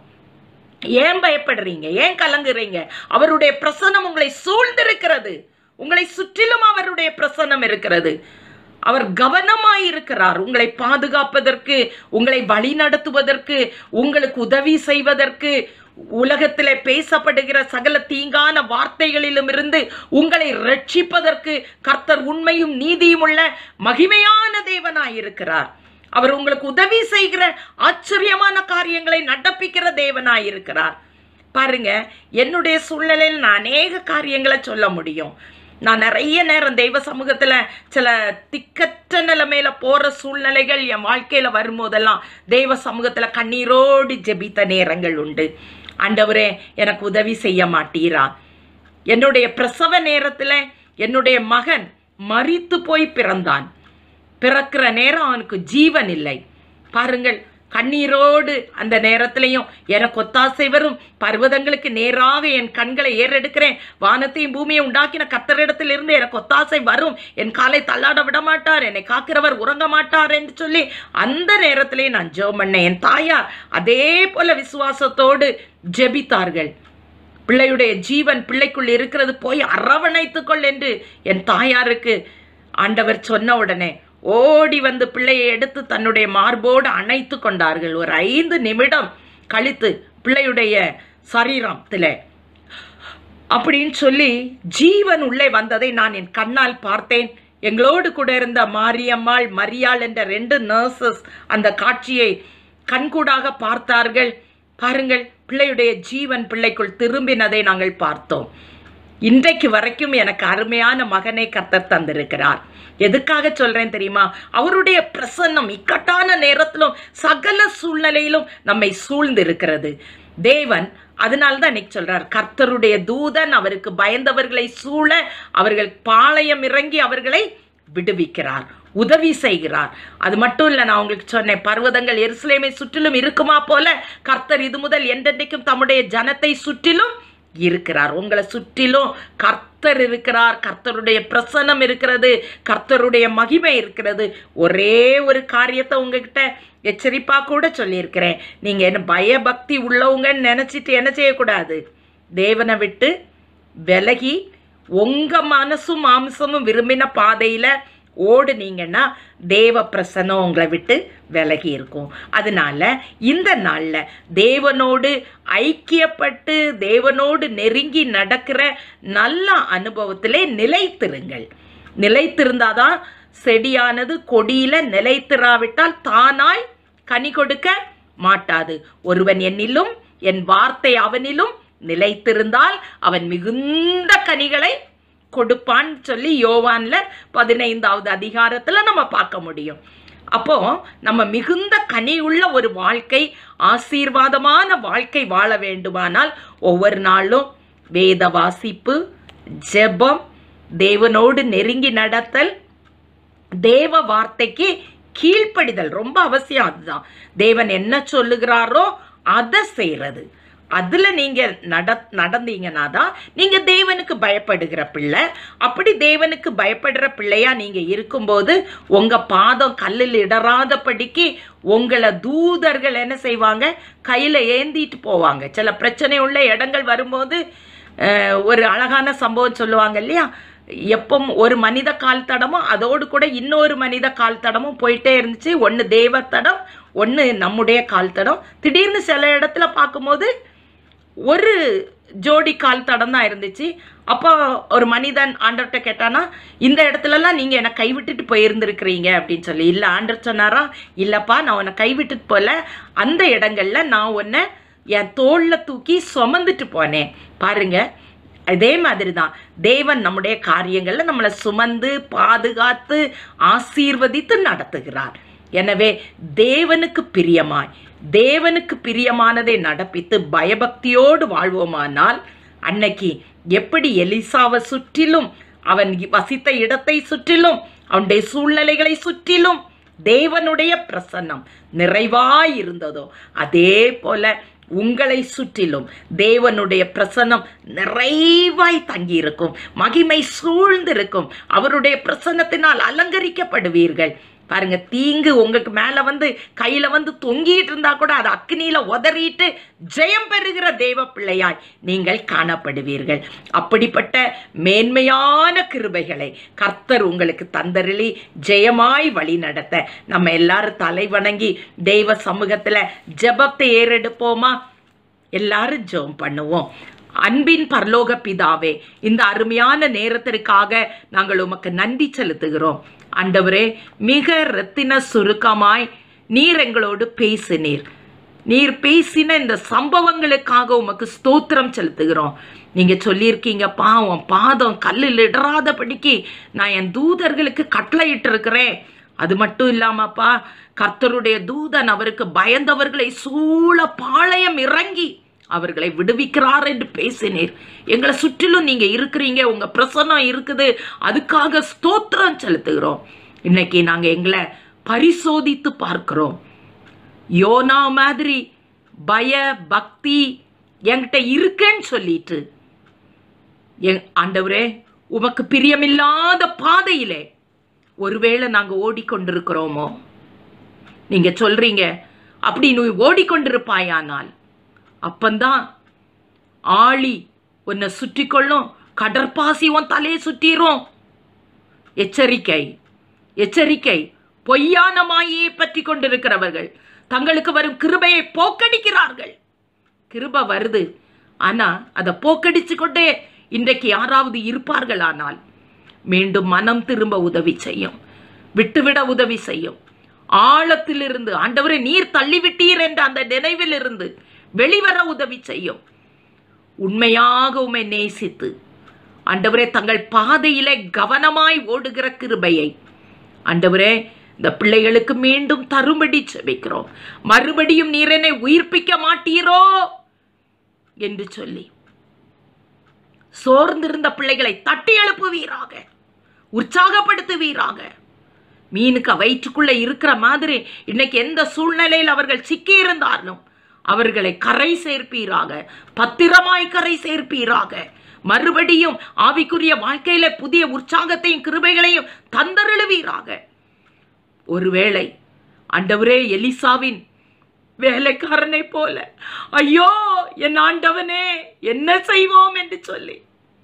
ஏன் பயப்படுறீங்க? ஏன் கலங்குறீங்க? அவருடைய பிரசன்னம் உங்களை சூழ்ந்திருக்கிறது, உங்களை சுற்றிலும் அவருடைய பிரசன்னம் இருக்கிறது. அவர் கவனமாய் இருக்கிறார், உங்களை பாதுகாப்பதற்கு, உங்களை வழி நடத்துவதற்கு, உங்களுக்கு உதவி செய்வதற்கு, உலகத்திலே பேசப்படுகிற சகல தீங்கான வார்த்தைகளிலும் இருந்து உங்களை ரட்சிப்பதற்கு கர்த்தர் உண்மையும் நீதியும் உள்ள மகிமையான தேவனாய் இருக்கிறார். அவர் உங்களுக்கு உதவி செய்கிற ஆச்சரியமான காரியங்களை நடப்பிக்கிற தேவனாய் இருக்கிறார். பாருங்க, என்னுடைய சூழ்நிலையில் நான் அநேக காரியங்களை சொல்ல முடியும். நான் நிறைய நேரம் தெய்வ சமூகத்துல சில திக்கற்ற நிலைமையில போற சூழ்நிலைகள் என் வாழ்க்கையில வரும்போதெல்லாம் தெய்வ சமூகத்துல கண்ணீரோடு ஜெபித்த நேரங்கள் உண்டு. ஆண்டவரே, எனக்கு உதவி செய்ய மாட்டீரா? என்னுடைய பிரசவ நேரத்துல என்னுடைய மகன் மரித்து போய் பிறந்தான். பிறக்கிற நேரம் அவனுக்கு ஜீவன் இல்லை. பாருங்கள், கண்ணீரோடு அந்த நேரத்திலையும் எனக்கு ஒத்தாசை வரும், பர்வதங்களுக்கு நேராக என் கண்களை ஏறெடுக்கிறேன், வானத்தையும் பூமியை உண்டாக்கின கர்த்தரிடத்திலிருந்து எனக்கு ஒத்தாசை வரும், என் காலை தள்ளாட விட மாட்டார், என்னை காக்கிறவர் உறங்க மாட்டார் என்று சொல்லி அந்த நேரத்திலே நான் ஜெபம் பண்ணேன். என் தாயார் அதே போல விசுவாசத்தோடு ஜெபித்தார்கள். பிள்ளையுடைய ஜீவன் பிள்ளைக்குள் இருக்கிறது, போய் அரவணைத்துக்கொள் என்று என் தாயாருக்கு ஆண்டவர் சொன்ன உடனே ஓடி வந்து பிள்ளையை எடுத்து தன்னுடைய மார்போடு அணைத்து கொண்டார்கள். ஒரு ஐந்து நிமிடம் கழித்து பிள்ளையுடைய சரீரத்தில் அப்படின்னு சொல்லி ஜீவன் உள்ளே வந்ததை நான் என் கண்ணால் பார்த்தேன். எங்களோடு கூட இருந்த மாரியம்மாள், மரியாள் என்ற ரெண்டு நர்சஸ் அந்த காட்சியை கண்கூடாக பார்த்தார்கள். பாருங்கள், பிள்ளையுடைய ஜீவன் பிள்ளைக்குள் திரும்பினதை நாங்கள் பார்த்தோம். இன்றைக்கு வரைக்கும் எனக்கு அருமையான மகனை கர்த்தர் தந்திருக்கிறார். எதுக்காக சொல்றேன் தெரியுமா? அவருடைய பிரசன்னம் இக்கட்டான நேரத்திலும் சகல சூழ்நிலையிலும் நம்மை சூழ்ந்து இருக்கிறது தேவன். அதனால்தான் இன்னைக்கு சொல்றார், கர்த்தருடைய தூதன் அவருக்கு பயந்தவர்களை சூழ அவர்கள் பாளையம் இறங்கி அவர்களை விடுவிக்கிறார், உதவி செய்கிறார். அது மட்டும் இல்லை, நான் உங்களுக்கு சொன்னேன், பர்வதங்கள் எருசலேமை சுற்றிலும் இருக்குமா போல கர்த்தர் இது முதல் என்றென்றைக்கும் தம்முடைய ஜனத்தை சுற்றிலும் இருக்கிறார். உங்களை சுற்றிலும் கர்த்தர் இருக்கிறார், கர்த்தருடைய பிரசன்னம் இருக்கிறது, கர்த்தருடைய மகிமை இருக்கிறது. ஒரே ஒரு காரியத்தை உங்ககிட்ட எச்சரிப்பா கூட சொல்லியிருக்கிறேன். நீங்க என்ன பயபக்தி உள்ளவங்கன்னு நினைச்சிட்டு என்ன செய்யக்கூடாது, தேவனை விட்டு விலகி உங்க மனசும் மாம்சமும் விரும்பின பாதையில ஓடுனீங்கன்னா தேவ பிரசன்னம் உங்களை விட்டு விலகி இருக்கும். அதனால இந்த நாள்ல தேவனோடு ஐக்கியப்பட்டு தேவனோடு நெருங்கி நடக்கிற நல்ல அனுபவத்திலே நிலைத்திருங்கள். நிலைத்திருந்தாதான் செடியானது கொடியில நிலைத்திராவிட்டால் தானாய் கனி கொடுக்க மாட்டாது. ஒருவன் என்னிலும் என் வார்த்தை அவனிலும் நிலைத்திருந்தால் அவன் மிகுந்த கனிகளை கொடுப்பான்னு சொல்லி யோவான்ல பதினைந்தாவது அதிகாரத்துல நம்ம பார்க்க முடியும். அப்போ நம்ம மிகுந்த கனி உள்ள ஒரு வாழ்க்கை, ஆசீர்வாதமான வாழ்க்கை வாழ வேண்டுமானால் ஒவ்வொரு நாளும் வேத வாசிப்பு, ஜெபம், தேவனோடு நெருங்கி நடத்தல், தேவ வார்த்தைக்கு கீழ்ப்படிதல் ரொம்ப அவசியம். அதுதான் தேவன் என்ன சொல்லுகிறாரோ அதை செய்யறது. அதுல நீங்க நட நடந்தீங்கன்னா தான் நீங்க தேவனுக்கு பயப்படுகிற பிள்ளை. அப்படி தேவனுக்கு பயப்படுற பிள்ளையா நீங்க இருக்கும்போது உங்க பாதம் கல்லில் இடராதபடிக்கு உங்களை தூதர்கள் என்ன செய்வாங்க, கையில ஏந்திட்டு போவாங்க. சில பிரச்சனை உள்ள இடங்கள் வரும்போது ஒரு அழகான சம்பவம் சொல்லுவாங்க இல்லையா, எப்பவும் ஒரு மனித கால் தடமும் அதோடு கூட இன்னொரு மனித கால் தடமும் போயிட்டே இருந்துச்சு. ஒன்று தேவ தடம், ஒன்று நம்முடைய கால் தடம். திடீர்னு சில இடத்துல பார்க்கும்போது ஒரு ஜோடி கால் தடம் தான் இருந்துச்சு. அப்போ ஒரு மனிதன் ஆண்டவர்கிட்ட கேட்டானா, இந்த இடத்துலலாம் நீங்கள் என்னை கைவிட்டுட்டு போயிருந்துருக்கிறீங்க அப்படின்னு சொல்லி. இல்லை, ஆண்டவர் சொன்னாரா, இல்லைப்பா நான் உன்னை கைவிட்டுட்டு போல, அந்த இடங்கள்ல நான் உன்னை என் தோளில் தூக்கி சுமந்துட்டு போனேன். பாருங்க, அதே மாதிரி தான் தேவன் நம்முடைய காரியங்களில் நம்மளை சுமந்து பாதுகாத்து ஆசீர்வதித்து நடத்துகிறார். எனவே தேவனுக்கு பிரியமாய் தேவனுக்கு பிரியமானதை நடப்பித்து பயபக்தியோடு வாழ்வோமானால் அன்னைக்கு எப்படி எலிசாவை சுற்றிலும் அவன் வசித்த இடத்தை சுற்றிலும் அவனுடைய சூழ்நிலைகளை சுற்றிலும் தேவனுடைய பிரசன்னம் நிறைவாய் இருந்ததோ அதே போல உங்களை சுற்றிலும் தேவனுடைய பிரசன்னம் நிறைவாய் தங்கி இருக்கும், மகிமை சூழ்ந்திருக்கும். அவருடைய பிரசன்னத்தினால் அலங்கரிக்கப்படுவீர்கள். பாருங்க, தீங்கு உங்களுக்கு மேல வந்து கையில வந்து தொங்கிட்டு இருந்தா கூட அது அக்னியில உதறிட்டு ஜெயம் பெறுகிற தேவ பிள்ளையாய் நீங்கள் காணப்படுவீர்கள். அப்படிப்பட்ட மேன்மையான கிருபைகளை கர்த்தர் உங்களுக்கு தந்தருளி ஜெயமாய் வழி நடத்த நம்ம எல்லாரும் தலை வணங்கி தெய்வ சமூகத்துல ஜெபத்தை ஏறெடுப்போமா? எல்லாரும் ஜெபம் பண்ணுவோம். அன்பின் பரலோக பிதாவே, இந்த அருமையான நேரத்திற்காக நாங்கள் உமக்கு நன்றி செலுத்துகிறோம். ஆண்டவரே, மிக ரத்தின சுருக்கமாய் நீர் எங்களோடு பேசினீர். நீர் பேசின இந்த சம்பவங்களுக்காக உமக்கு ஸ்தோத்திரம் செலுத்துகிறோம். நீங்க சொல்லியிருக்கீங்க, பாவம் பாதம் கல்லில் இடராதபடிக்கு நான் என் தூதர்களுக்கு கட்டளையிட்டு இருக்கிறேன். அது மட்டும் இல்லாமப்பா, கர்த்தருடைய தூதன் அவருக்கு பயந்தவர்களை சூழ பாளையம் இறங்கி அவர்களை விடுவிக்கிறார் என்று பேசினீர். எங்களை சுற்றிலும் நீங்க இருக்கிறீங்க, உங்க பிரசன்னம் இருக்குது, அதுக்காக ஸ்தோத்திரம் செலுத்துகிறோம். இன்னைக்கு நாங்க எங்களை பரிசோதித்து பார்க்கிறோம். யோனா மாதிரி பய பக்தி என்கிட்ட இருக்குன்னு சொல்லிட்டு என் ஆண்டவரே, உமக்கு பிரியமில்லாத பாதையிலே ஒருவேளை நாங்க ஓடிக்கொண்டிருக்கிறோமோ? நீங்க சொல்றீங்க அப்படி நீ ஓடிக்கொண்டிருப்பாயானால் அப்பந்தான் ஆளி உன்னை சுற்றி கொள்ளும், கடற்பாசி உன் தலையை சுற்றிரும். எச்சரிக்கை, எச்சரிக்கை. பொய்யான மாயையை பற்றி கொண்டிருக்கிறவர்கள் தங்களுக்கு வரும் கிருபையை போக்கடிக்கிறார்கள். கிருபை வருது, ஆனா அதை போக்கடிச்சு கொண்டே இன்றைக்கு யாராவது இருப்பார்கள். ஆனால் மீண்டும் மனம் திரும்ப உதவி செய்யும், விட்டுவிட உதவி செய்யும். ஆழத்திலிருந்து ஆண்டவரே நீர் தள்ளிவிட்டீர் என்ற அந்த நினைவில் இருந்து வெளிவர உதவி செய்யும். உண்மையாக உம்மை நேசித்து ஆண்டவரே தங்கள் பாதையிலே கவனமாய் ஓடுகிற கிருபையை ஆண்டவரே இந்த பிள்ளைகளுக்கு மீண்டும் தரும்படி செபிக்கிறோம். மறுபடியும் நீர் என்னை உயிர்ப்பிக்க மாட்டீரோ என்று சொல்லி சோர்ந்திருந்த பிள்ளைகளை தட்டி எழுப்புவீராக. உற்சாகப்படுத்துவீராக. மீனுக்கு வயிற்றுக்குள்ள இருக்கிற மாதிரி இன்னைக்கு எந்த சூழ்நிலையில் அவர்கள் சிக்கி இருந்தாலும் அவர்களை கரை சேர்ப்பீராக, பத்திரமாய் கரை சேர்ப்பீராக. மறுபடியும் ஆவிக்குரிய வாழ்க்கையில புதிய உற்சாகத்தையும் கிருபைகளையும் தந்தருளுவீராக. ஒருவேளை ஆண்டவரே எலிசாவின் வேலைக்காரனை போல ஐயோ என் ஆண்டவனே என்ன செய்வோம் என்று சொல்லி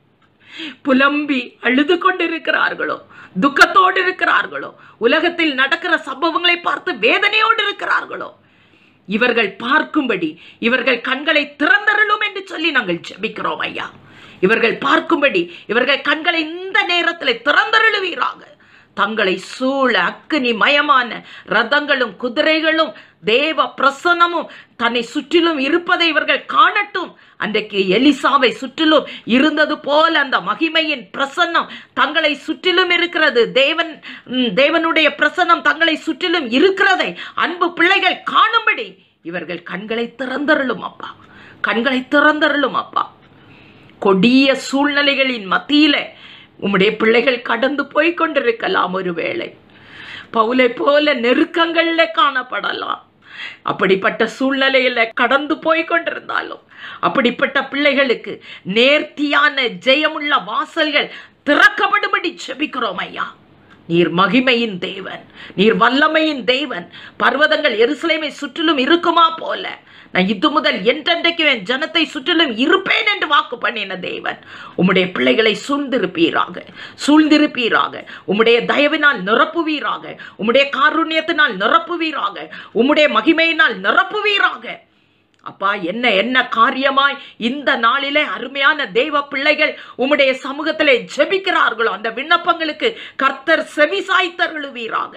புலம்பி அழுது கொண்டிருக்கிறார்களோ, துக்கத்தோடு இருக்கிறார்களோ, உலகத்தில் நடக்கிற சம்பவங்களை பார்த்து வேதனையோடு இருக்கிறார்களோ, இவர்கள் பார்க்கும்படி இவர்கள் கண்களை திறந்தருளும் என்று சொல்லி நாங்கள் ஜெபிக்கிறோம் ஐயா. இவர்கள் பார்க்கும்படி இவர்கள் கண்களை இந்த நேரத்தில் திறந்தருளுவீராக. தங்களை சூழ அக்கினி மயமான ரதங்களும் குதிரைகளும் தேவ பிரசன்னமும் தன்னை சுற்றிலும் இருப்பதை இவர்கள் காணட்டும். அன்றைக்கு எலிசாவை சுற்றிலும் இருந்தது போல அந்த மகிமையின் பிரசன்னம் தங்களை சுற்றிலும் இருக்கிறது. தேவன் தேவனுடைய பிரசன்னம் தங்களை சுற்றிலும் இருக்கிறதை அன்பு பிள்ளைகள் காணும்படி இவர்கள் கண்களை திறந்தருளும் அப்பா, கண்களை திறந்தருளும் அப்பா. கொடிய சூழ்நிலைகளின் மத்தியில உம்முடைய பிள்ளைகள் கடந்து போய் கொண்டிருக்கலாம். ஒருவேளை பவுலை போல நெருக்கங்கள்ல காணப்படலாம். அப்படிப்பட்ட சூழ்நிலையில கடந்து போய் கொண்டிருந்தாலும் அப்படிப்பட்ட பிள்ளைகளுக்கு நேர்த்தியான ஜெயமுள்ள வாசல்கள் திறக்கப்படும்படி ஜெபிக்கிறோம் ஐயா. நீர் மகிமையின் தேவன், நீர் வல்லமையின் தேவன். பர்வதங்கள் எருசலேமை சுற்றிலும் இருக்குமா போல நான் இது முதல் என்றென்றைக்கு என் ஜனத்தை சுற்றிலும் இருப்பேன் என்று வாக்கு பண்ணின தேவன். உம்முடைய பிள்ளைகளை சூழ்ந்திருப்பீராக, சூழ்ந்திருப்பீராக. உம்முடைய தயவினால் நிரப்புவீராக, உம்முடைய காருண்யத்தினால் நிரப்புவீராக, உம்முடைய மகிமையினால் நிரப்புவீராக. அப்பா, என்ன என்ன காரியமாய் இந்த நாளிலே அருமையான தேவ பிள்ளைகள் உம்முடைய சமூகத்திலே ஜெபிக்கிறார்களோ அந்த விண்ணப்பங்களுக்கு கர்த்தர் செவி சாய்த்தருளுவீராக.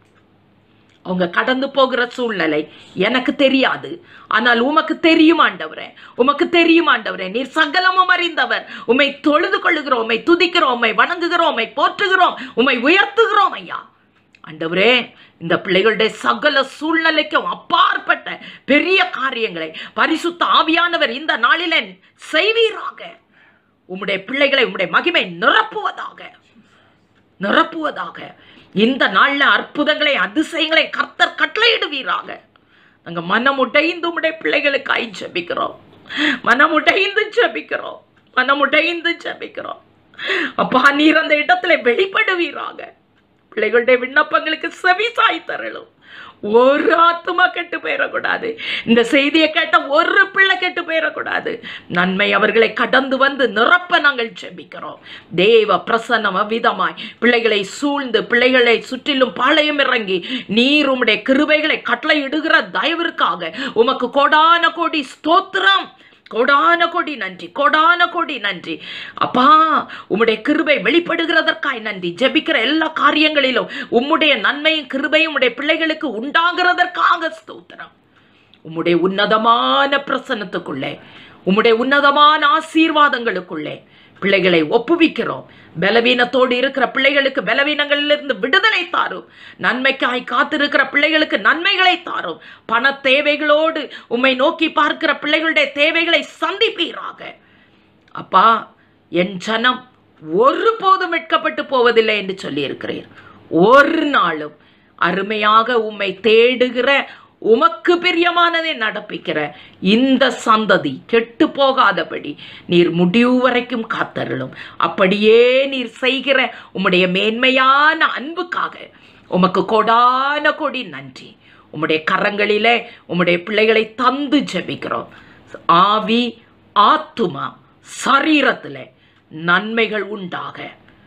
அவங்க கடந்து போகிற சூழ்நிலை எனக்கு தெரியாது, ஆனால் உமக்கு தெரியும் ஆண்டவரே, உமக்கு தெரியும் ஆண்டவரே. நீர் சகலமும் அறிந்தவர். உம்மை தொழுது கொள்ளுகிறோம், உம்மை துதிக்கிறோம், உம்மை வணங்குகிறோம், உம்மை போற்றுகிறோம், உம்மை உயர்த்துகிறோம் ஐயா. ஆண்டவரே, இந்த பிள்ளைகளுடைய சகல சூழ்நிலைக்கும் அப்பாற்பட்ட பெரிய காரியங்களை பரிசுத்த ஆவியானவர் இந்த நாளிலே செய்வீராக. உம்முடைய பிள்ளைகளை உம்முடைய மகிமை நிரப்புவதாக, நிரப்புவதாக. இந்த நாள்ல அற்புதங்களை அதிசயங்களை கர்த்தர் கட்டளையிடுவீராக. நாங்க மனமுடைந்து உம்முடைய பிள்ளைகளுக்காய் ஜெபிக்கிறோம், மனமுடைந்து ஜெபிக்கிறோம், மனமுடைந்து ஜெபிக்கிறோம். அப்பா, நீர் அந்த இடத்துல வெளிப்படுவீராக. பிள்ளைகளுடைய விண்ணப்பங்களுக்கு செவி சாய்த்தருளும். ஒரு ஆத்துமா கெட்டு போயிடக்கூடாது. இந்த செய்தியை கேட்ட ஒரு பிள்ளை கெட்டு போயிடக்கூடாது. நன்மை அவர்களை கடந்து வந்து நிரப்ப நாங்கள் ஜெபிக்கிறோம். தேவ பிரசன்னம் அவ்விதமாய் பிள்ளைகளை சூழ்ந்து பிள்ளைகளை சுற்றிலும் பாளையம் இறங்கி நீர் உம்முடைய கிருபைகளை கட்டளை இடுகிற தயவிற்காக உமக்கு கோடான கோடி ஸ்தோத்திரம், கோடான கோடி நன்றி, கோடான கோடி நன்றி அப்பா. உம்முடைய கிருபை வெளிப்படுகிறதற்காய் நன்றி. ஜெபிக்கிற எல்லா காரியங்களிலும் உம்முடைய நன்மையும் கிருபையும் உம்முடைய பிள்ளைகளுக்கு உண்டாகிறதற்காக ஸ்தோத்திரம். உம்முடைய உன்னதமான பிரசன்னத்துக்குள்ளே, உம்முடைய உன்னதமான ஆசீர்வாதங்களுக்குள்ளே பிள்ளைகளை ஒப்புவிக்கிறோம். பலவீனத்தோடு இருக்கிற பிள்ளைகளுக்கு பலவீனங்களிலிருந்து விடுதலை தாரும். நன்மைக்காய் காத்திருக்கிற பிள்ளைகளுக்கு நன்மைகளை தாரும். பண தேவைகளோடு உம்மை நோக்கி பார்க்கிற பிள்ளைகளுடைய தேவைகளை சந்திப்பீராக. அப்பா, என் ஜனம் ஒருபோதும் மீட்கப்பட்டு போவதில்லை என்று சொல்லி இருக்கிறீர். ஒரு நாளும் அருமையாக உம்மை தேடுகிற உமக்கு பிரியமானதை நடப்பிக்கிற இந்த சந்ததி கெட்டு போகாதபடி நீர் முடிவு வரைக்கும் காத்தருளும். அப்படியே நீர் செய்கிற உம்முடைய மேன்மையான அன்புக்காக உமக்கு கோடான கோடி நன்றி. உம்முடைய கரங்களிலே உம்முடைய பிள்ளைகளை தந்து ஜெபிக்கிறோம். ஆவி ஆத்துமா சரீரத்தில் நன்மைகள் உண்டாக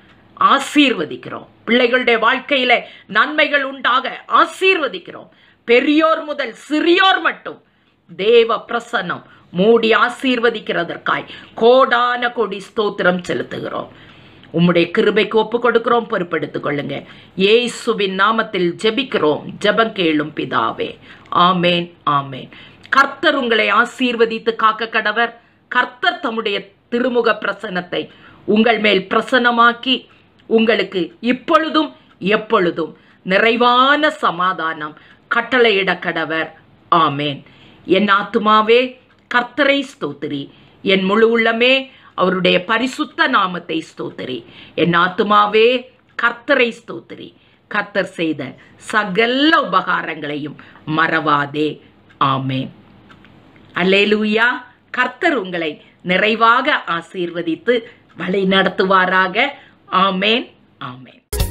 ஆசீர்வதிக்கிறோம். பிள்ளைகளுடைய வாழ்க்கையில நன்மைகள் உண்டாக ஆசீர்வதிக்கிறோம். பெரியோர் முதல் சிறியோர் மட்டும் தேவ பிரசன்னம் மூடி ஆசீர்வதிக்கிறதற்காய் கோடான கோடி ஸ்தோத்திரம் செலுத்துகிறோம். உம்முடைய கிருபைக்கு ஒப்பு கொடுக்கிறோம், பொறுப்பெடுத்துக் கொள்ளுங்க. இயேசுவின் நாமத்தில் ஜெபிக்கிறோம், ஜெபம் கேளும் பிதாவே. ஆமேன், ஆமேன். கர்த்தர் உங்களை ஆசீர்வதித்து காக்க கடவர். கர்த்தர் தம்முடைய திருமுக பிரசன்னத்தை உங்கள் மேல் பிரசன்னமாக்கி உங்களுக்கு இப்பொழுதும் எப்பொழுதும் நிறைவான சமாதானம் கட்டளையிட கடவர். ஆமேன். என் ஆத்துமாவே கர்த்தரை ஸ்தோத்திரி, என் முழு உள்ளமே அவருடைய பரிசுத்த நாமத்தை ஸ்தோத்திரி. என் ஆத்துமாவே கர்த்தரை ஸ்தோத்திரி. கர்த்தர் செய்த சகல உபகாரங்களையும் மறவாதே. ஆமென். அல்லேலூயா. கர்த்தர் உங்களை நிறைவாக ஆசீர்வதித்து வழி நடத்துவாராக. ஆமென். ஆமென்.